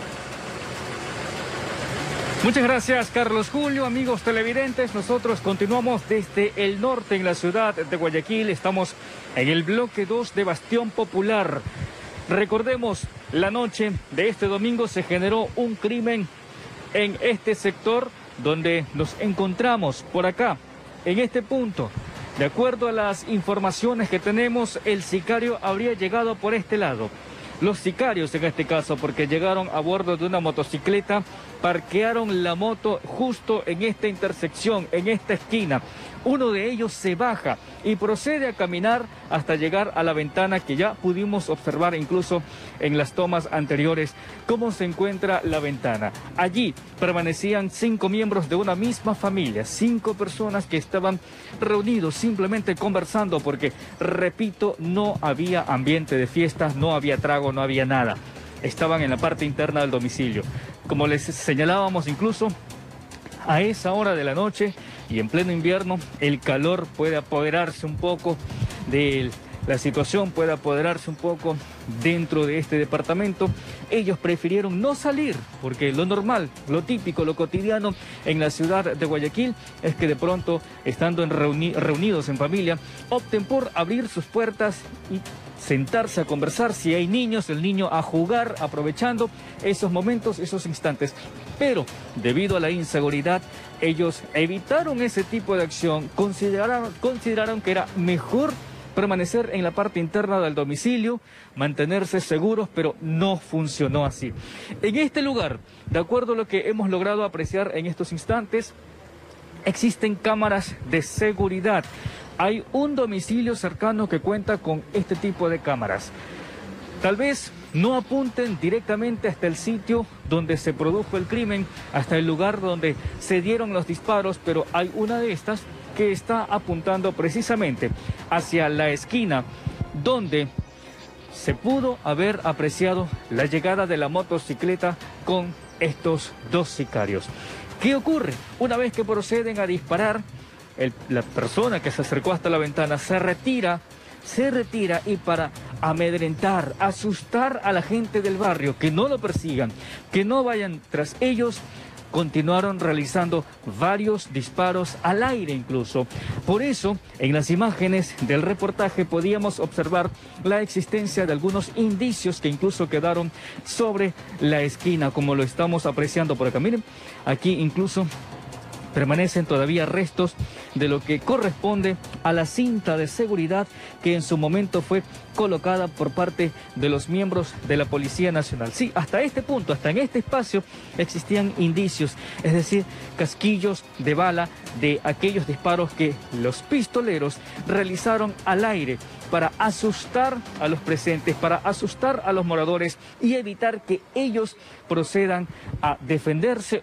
Muchas gracias, Carlos Julio. Amigos televidentes, nosotros continuamos desde el norte en la ciudad de Guayaquil. Estamos en el bloque 2 de Bastión Popular. Recordemos, la noche de este domingo se generó un crimen en este sector donde nos encontramos por acá, en este punto. De acuerdo a las informaciones que tenemos, el sicario habría llegado por este lado. Los sicarios en este caso, porque llegaron a bordo de una motocicleta, parquearon la moto justo en esta intersección, en esta esquina. Uno de ellos se baja y procede a caminar hasta llegar a la ventana que ya pudimos observar incluso en las tomas anteriores cómo se encuentra la ventana. Allí permanecían 5 miembros de una misma familia, 5 personas que estaban reunidos simplemente conversando porque, repito, no había ambiente de fiestas, no había trago, no había nada. Estaban en la parte interna del domicilio. Como les señalábamos incluso, a esa hora de la noche y en pleno invierno, el calor puede apoderarse un poco de la situación, puede apoderarse un poco dentro de este departamento. Ellos prefirieron no salir porque lo normal, lo típico, lo cotidiano en la ciudad de Guayaquil es que de pronto, estando reunidos en familia, opten por abrir sus puertas y sentarse a conversar. Si hay niños, el niño a jugar, aprovechando esos momentos, esos instantes. Pero debido a la inseguridad, ellos evitaron ese tipo de acción, consideraron que era mejor permanecer en la parte interna del domicilio, mantenerse seguros, pero no funcionó así. En este lugar, de acuerdo a lo que hemos logrado apreciar en estos instantes, existen cámaras de seguridad. Hay un domicilio cercano que cuenta con este tipo de cámaras. Tal vez no apunten directamente hasta el sitio donde se produjo el crimen, hasta el lugar donde se dieron los disparos, pero hay una de estas que está apuntando precisamente hacia la esquina donde se pudo haber apreciado la llegada de la motocicleta con estos 2 sicarios. ¿Qué ocurre? Una vez que proceden a disparar, la persona que se acercó hasta la ventana se retira y para amedrentar, asustar a la gente del barrio, que no lo persigan, que no vayan tras ellos, continuaron realizando varios disparos al aire incluso. Por eso, en las imágenes del reportaje podíamos observar la existencia de algunos indicios que incluso quedaron sobre la esquina, como lo estamos apreciando por acá. Miren, aquí incluso permanecen todavía restos de lo que corresponde a la cinta de seguridad que en su momento fue colocada por parte de los miembros de la Policía Nacional. Sí, hasta este punto, hasta en este espacio existían indicios, es decir, casquillos de bala de aquellos disparos que los pistoleros realizaron al aire para asustar a los presentes, para asustar a los moradores y evitar que ellos procedan a defenderse o a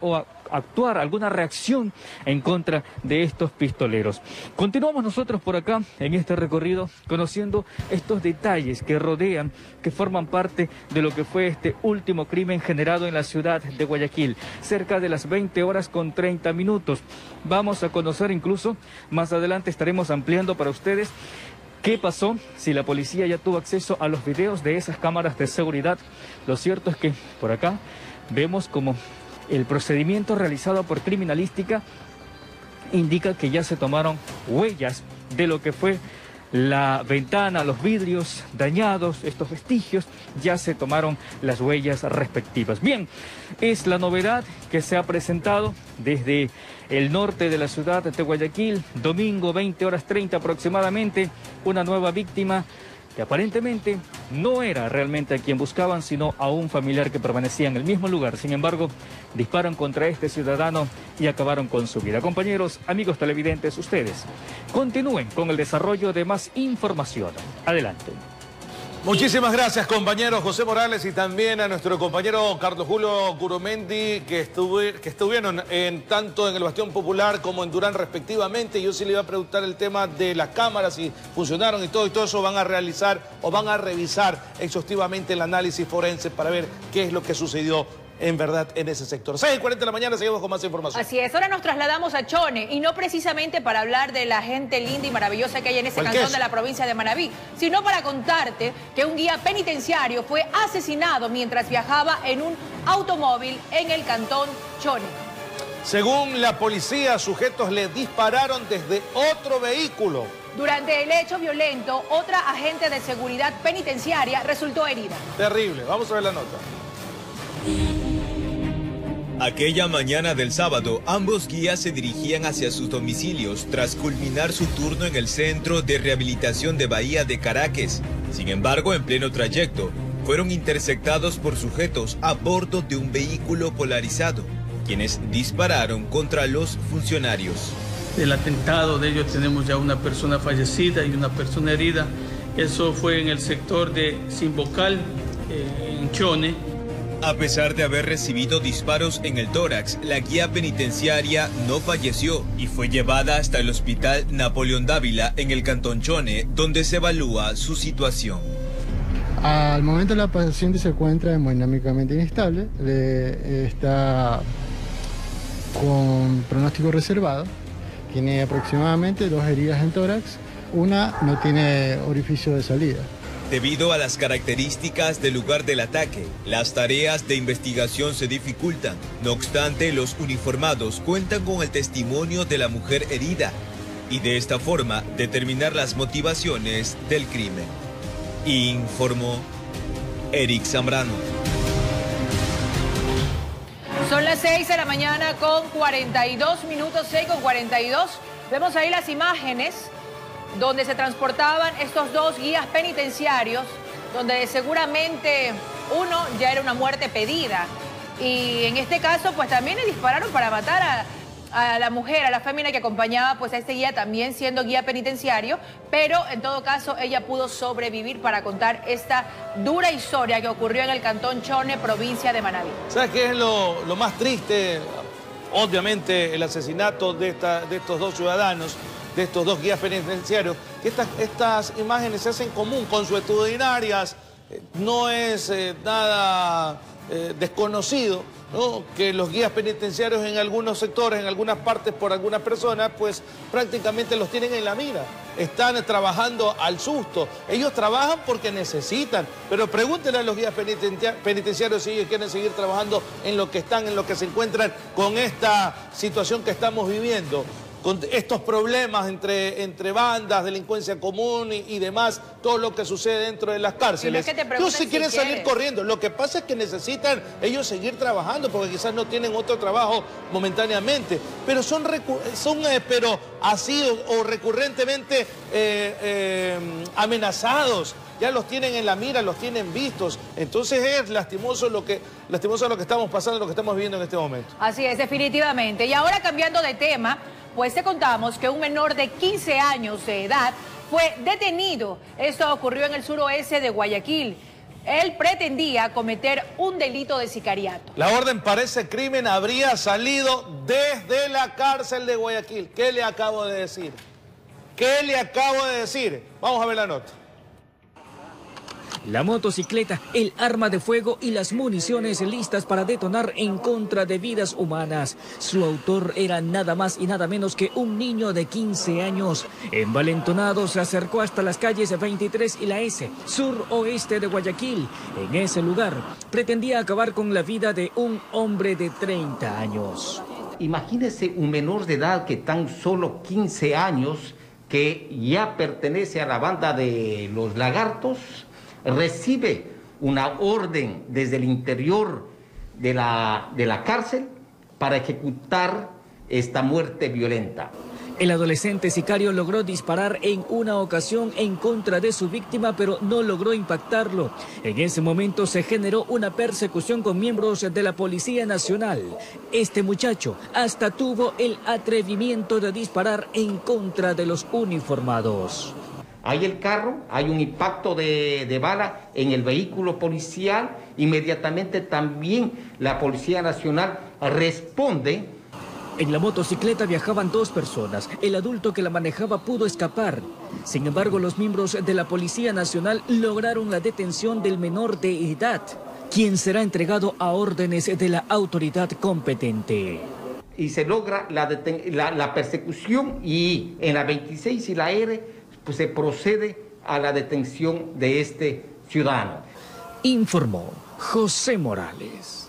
actuar, alguna reacción en contra de estos pistoleros. Continuamos nosotros por acá en este recorrido conociendo estos detalles que rodean, que forman parte de lo que fue este último crimen generado en la ciudad de Guayaquil, cerca de las 20:30. Vamos a conocer incluso, más adelante estaremos ampliando para ustedes qué pasó, si la policía ya tuvo acceso a los videos de esas cámaras de seguridad. Lo cierto es que por acá vemos como el procedimiento realizado por criminalística indica que ya se tomaron huellas de lo que fue la ventana, los vidrios dañados, estos vestigios, ya se tomaron las huellas respectivas. Bien, es la novedad que se ha presentado desde el norte de la ciudad de Guayaquil, domingo 20:30 aproximadamente, una nueva víctima que aparentemente no era realmente a quien buscaban, sino a un familiar que permanecía en el mismo lugar. Sin embargo, disparan contra este ciudadano y acabaron con su vida. Compañeros, amigos televidentes, ustedes continúen con el desarrollo de más información. Adelante. Muchísimas gracias, compañero José Morales, y también a nuestro compañero Carlos Julio Curumendi, que estuvieron tanto en el Bastión Popular como en Durán respectivamente. Yo sí le iba a preguntar el tema de las cámaras, si funcionaron y todo eso van a realizar o van a revisar exhaustivamente el análisis forense para ver qué es lo que sucedió en verdad en ese sector. 6:40 de la mañana, seguimos con más información. Así es, ahora nos trasladamos a Chone, y no precisamente para hablar de la gente linda y maravillosa que hay en ese cantón de la provincia de Manabí, sino para contarte que un guía penitenciario fue asesinado mientras viajaba en un automóvil en el cantón Chone. Según la policía, sujetos le dispararon desde otro vehículo. Durante el hecho violento, otra agente de seguridad penitenciaria resultó herida. Terrible, vamos a ver la nota. Aquella mañana del sábado, ambos guías se dirigían hacia sus domicilios tras culminar su turno en el Centro de Rehabilitación de Bahía de Caracas. Sin embargo, en pleno trayecto, fueron interceptados por sujetos a bordo de un vehículo polarizado, quienes dispararon contra los funcionarios. Del atentado de ellos tenemos ya una persona fallecida y una persona herida. Eso fue en el sector de Simbocal, en Chone. A pesar de haber recibido disparos en el tórax, la guía penitenciaria no falleció y fue llevada hasta el Hospital Napoleón Dávila en el cantón Chone, donde se evalúa su situación. Al momento la paciente se encuentra hemodinámicamente inestable, está con pronóstico reservado, tiene aproximadamente 2 heridas en tórax, una no tiene orificio de salida. Debido a las características del lugar del ataque, las tareas de investigación se dificultan. No obstante, los uniformados cuentan con el testimonio de la mujer herida y de esta forma determinar las motivaciones del crimen. Informó Eric Zambrano. Son las 6 de la mañana con 42 minutos, 6:42. Vemos ahí las imágenes donde se transportaban estos dos guías penitenciarios, donde seguramente uno ya era una muerte pedida. Y en este caso, pues también le dispararon para matar a la mujer, a la fémina que acompañaba pues a este guía, también siendo guía penitenciario, pero en todo caso ella pudo sobrevivir para contar esta dura historia que ocurrió en el cantón Chone, provincia de Manabí. ¿Sabes qué es lo más triste? Obviamente el asesinato de estos dos ciudadanos, de estos dos guías penitenciarios, que estas imágenes se hacen común, consuetudinarias, no es nada desconocido, ¿no? Que los guías penitenciarios en algunos sectores, en algunas partes, por algunas personas, pues prácticamente los tienen en la mira. Están trabajando al susto. Ellos trabajan porque necesitan, pero pregúntenle a los guías penitenciarios si ellos quieren seguir trabajando en lo que están, en lo que se encuentran con esta situación que estamos viviendo, con estos problemas entre bandas, delincuencia común y demás, todo lo que sucede dentro de las cárceles. Ellos sí quieren salir corriendo. Lo que pasa es que necesitan ellos seguir trabajando porque quizás no tienen otro trabajo momentáneamente, pero pero así o recurrentemente amenazados. Ya los tienen en la mira, los tienen vistos. Entonces es lastimoso lo que estamos pasando, lo que estamos viviendo en este momento. Así es, definitivamente. Y ahora, cambiando de tema, pues te contamos que un menor de 15 años de edad fue detenido. Esto ocurrió en el suroeste de Guayaquil. Él pretendía cometer un delito de sicariato. La orden para ese crimen habría salido desde la cárcel de Guayaquil. ¿Qué le acabo de decir? ¿Qué le acabo de decir? Vamos a ver la nota. La motocicleta, el arma de fuego y las municiones listas para detonar en contra de vidas humanas. Su autor era nada más y nada menos que un niño de 15 años. Envalentonado se acercó hasta las calles 23 y la S, sur-oeste de Guayaquil. En ese lugar pretendía acabar con la vida de un hombre de 30 años. Imagínese un menor de edad que tan solo 15 años, que ya pertenece a la banda de los lagartos, recibe una orden desde el interior de la cárcel para ejecutar esta muerte violenta. El adolescente sicario logró disparar en una ocasión en contra de su víctima, pero no logró impactarlo. En ese momento se generó una persecución con miembros de la Policía Nacional. Este muchacho hasta tuvo el atrevimiento de disparar en contra de los uniformados. Hay el carro, hay un impacto de bala en el vehículo policial. Inmediatamente también la Policía Nacional responde. En la motocicleta viajaban 2 personas. El adulto que la manejaba pudo escapar. Sin embargo, los miembros de la Policía Nacional lograron la detención del menor de edad, quien será entregado a órdenes de la autoridad competente. Y se logra la persecución, y en la 26 y la R pues se procede a la detención de este ciudadano. Informó José Morales.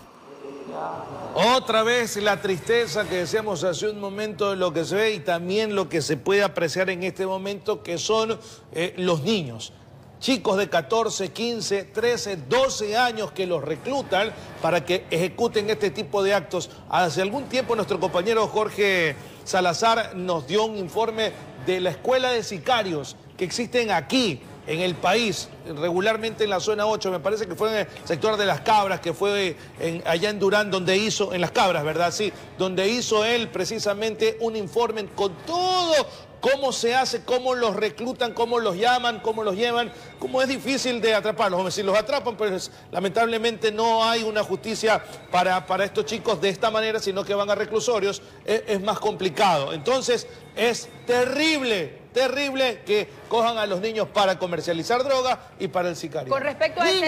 Otra vez la tristeza que decíamos hace un momento de lo que se ve y también lo que se puede apreciar en este momento, que son los niños. Chicos de 14, 15, 13, 12 años que los reclutan para que ejecuten este tipo de actos. Hace algún tiempo nuestro compañero Jorge Salazar nos dio un informe de la escuela de sicarios que existen aquí en el país, regularmente en la zona 8, me parece que fue en el sector de Las Cabras, que fue allá en Durán, donde hizo, en Las Cabras, ¿verdad? Sí, donde hizo él precisamente un informe con todo cómo se hace, cómo los reclutan, cómo los llaman, cómo los llevan, cómo es difícil de atraparlos. Hombre, si los atrapan, pues lamentablemente no hay una justicia para estos chicos de esta manera, sino que van a reclusorios, es más complicado. Entonces, es terrible que cojan a los niños para comercializar droga y para el sicario. Con respecto a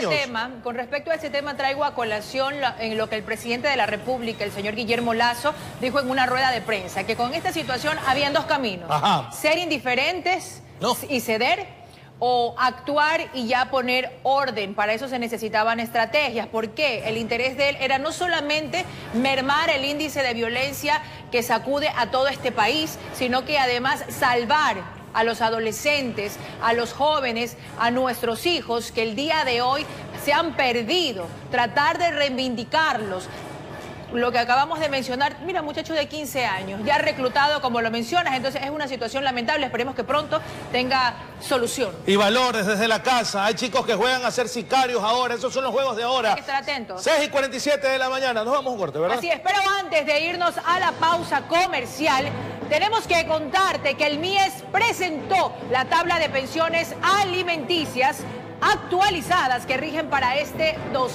este tema, traigo a colación en lo que el presidente de la República, el señor Guillermo Lasso, dijo en una rueda de prensa, que con esta situación habían 2 caminos. Ajá. Ser indiferentes y ceder, o actuar y ya poner orden. Para eso se necesitaban estrategias. ¿Por qué? El interés de él era no solamente mermar el índice de violencia que sacude a todo este país, sino que además salvar a los adolescentes, a los jóvenes, a nuestros hijos que el día de hoy se han perdido, tratar de reivindicarlos. Lo que acabamos de mencionar, mira, muchacho de 15 años, ya reclutado como lo mencionas, entonces es una situación lamentable, esperemos que pronto tenga solución. Y valores desde la casa, hay chicos que juegan a ser sicarios ahora, esos son los juegos de ahora. Hay que estar atentos. 6:47 de la mañana, nos vamos a un corte, ¿verdad? Así es, pero antes de irnos a la pausa comercial, tenemos que contarte que el MIES presentó la tabla de pensiones alimenticias actualizadas que rigen para este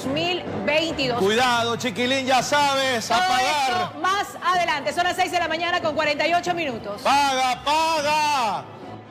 2022. Cuidado, chiquilín, ya sabes, a pagar. Esto más adelante, son las 6 de la mañana con 48 minutos. ¡Paga, paga!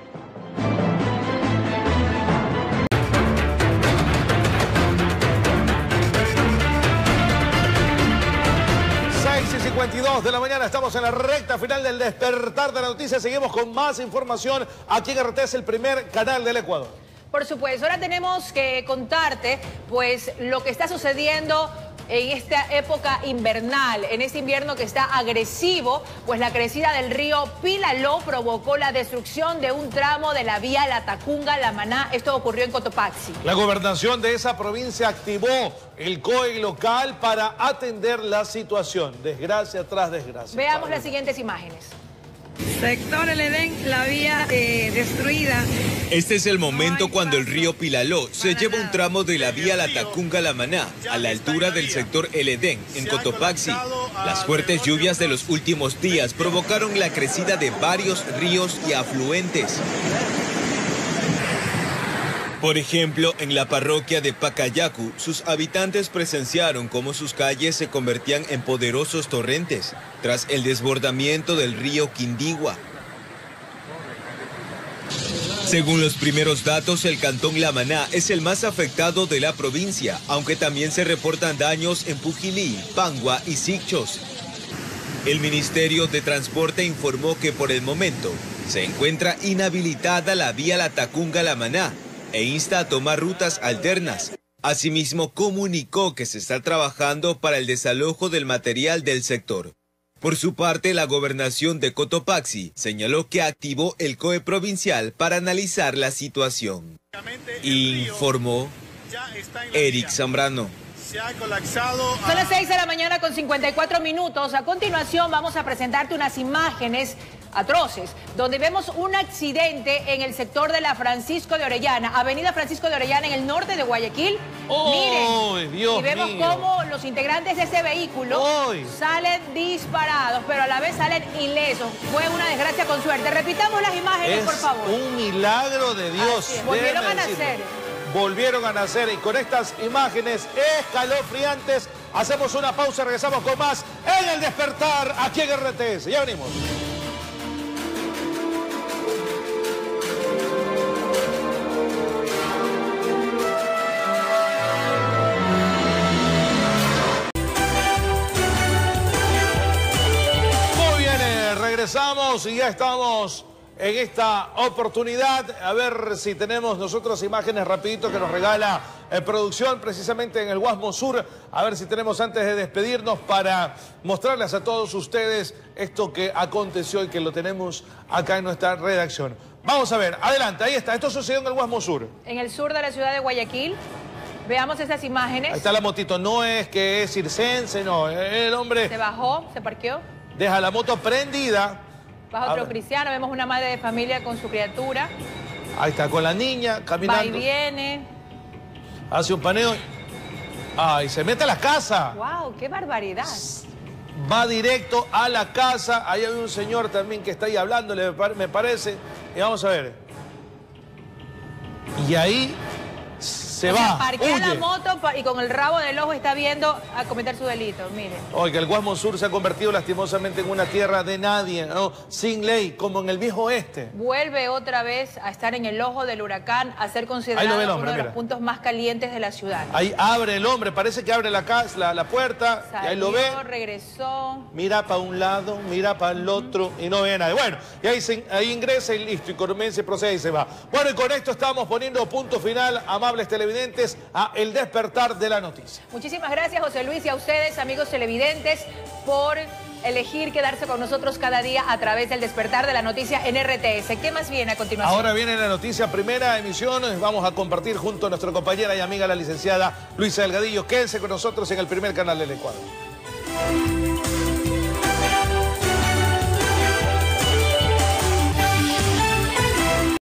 Y 52 de la mañana, estamos en la recta final del despertar de la noticia. Seguimos con más información aquí en RTS, el primer canal del Ecuador. Por supuesto, ahora tenemos que contarte pues lo que está sucediendo en esta época invernal, en este invierno que está agresivo, pues la crecida del río Pilaló provocó la destrucción de un tramo de la vía Latacunga-Lamaná. Esto ocurrió en Cotopaxi. La gobernación de esa provincia activó el COE local para atender la situación. Desgracia tras desgracia. Veamos las siguientes imágenes. Sector El Edén, la vía destruida. Este es el momento cuando el río Pilaló se lleva un tramo de la vía Latacunga-Lamaná a la altura del sector El Edén, en Cotopaxi. Las fuertes lluvias de los últimos días provocaron la crecida de varios ríos y afluentes. Por ejemplo, en la parroquia de Pacayacu, sus habitantes presenciaron cómo sus calles se convertían en poderosos torrentes tras el desbordamiento del río Quindigua. Según los primeros datos, el cantón La Maná es el más afectado de la provincia, aunque también se reportan daños en Pujilí, Pangua y Sichos. El Ministerio de Transporte informó que por el momento se encuentra inhabilitada la vía Latacunga-La Maná e insta a tomar rutas alternas. Asimismo, comunicó que se está trabajando para el desalojo del material del sector. Por su parte, la gobernación de Cotopaxi señaló que activó el COE provincial para analizar la situación. Informó Eric Zambrano. Se ha colapsado. Son las 6 de la mañana con 54 minutos. A continuación vamos a presentarte unas imágenes atroces, donde vemos un accidente en el sector de la Francisco de Orellana, avenida Francisco de Orellana en el norte de Guayaquil. Miren, Dios y vemos mío. cómo los integrantes de ese vehículo salen disparados, pero a la vez salen ilesos. Fue una desgracia con suerte. Repitamos las imágenes, por favor. Un milagro de Dios. Volvieron a déjeme decirlo. nacer. Volvieron a nacer y con estas imágenes escalofriantes hacemos una pausa y regresamos con más en El Despertar aquí en RTS. Ya venimos. Muy bien, regresamos y ya estamos en esta oportunidad. A ver si tenemos nosotros imágenes rapidito que nos regala producción precisamente en el Guasmo Sur. A ver si tenemos antes de despedirnos para mostrarles a todos ustedes esto que aconteció y que lo tenemos acá en nuestra redacción. Vamos a ver, adelante, ahí está. Esto sucedió en el Guasmo Sur. En el sur de la ciudad de Guayaquil. Veamos esas imágenes. Ahí está la motito. No es que es circense, no. El hombre Se bajó, se parqueó. deja la moto prendida. Baja otro cristiano, vemos una madre de familia con su criatura. Ahí está, con la niña caminando. Va y viene. Hace un paneo. Ay, se mete a la casa. ¡Wow! ¡Qué barbaridad! Va directo a la casa. Ahí hay un señor también que está ahí hablándole, me parece. Y vamos a ver. Y ahí se va. Parquea la huye. moto y con el rabo del ojo está viendo a cometer su delito. Miren. Oiga, el Guasmo Sur se ha convertido lastimosamente en una tierra de nadie, ¿no? Sin ley, como en el viejo oeste. Vuelve otra vez a estar en el ojo del huracán, a ser considerado Ahí lo ve el hombre, uno de los mira. puntos más calientes de la ciudad. Ahí abre el hombre, parece que abre la casa, la puerta, y ahí lo ve. Regresó. Mira para un lado, mira para el otro y no ve nada. Bueno, y ahí ingresa y listo, y Cormense procede y se va. Bueno, y con esto estamos poniendo punto final, amables televidentes, a El Despertar de la Noticia. Muchísimas gracias, José Luis, y a ustedes, amigos televidentes, por elegir quedarse con nosotros cada día a través del Despertar de la Noticia en RTS. ¿Qué más viene a continuación? Ahora viene la noticia, primera emisión. Vamos a compartir junto a nuestra compañera y amiga, la licenciada Luisa Delgadillo. Quédense con nosotros en el primer canal del Ecuador.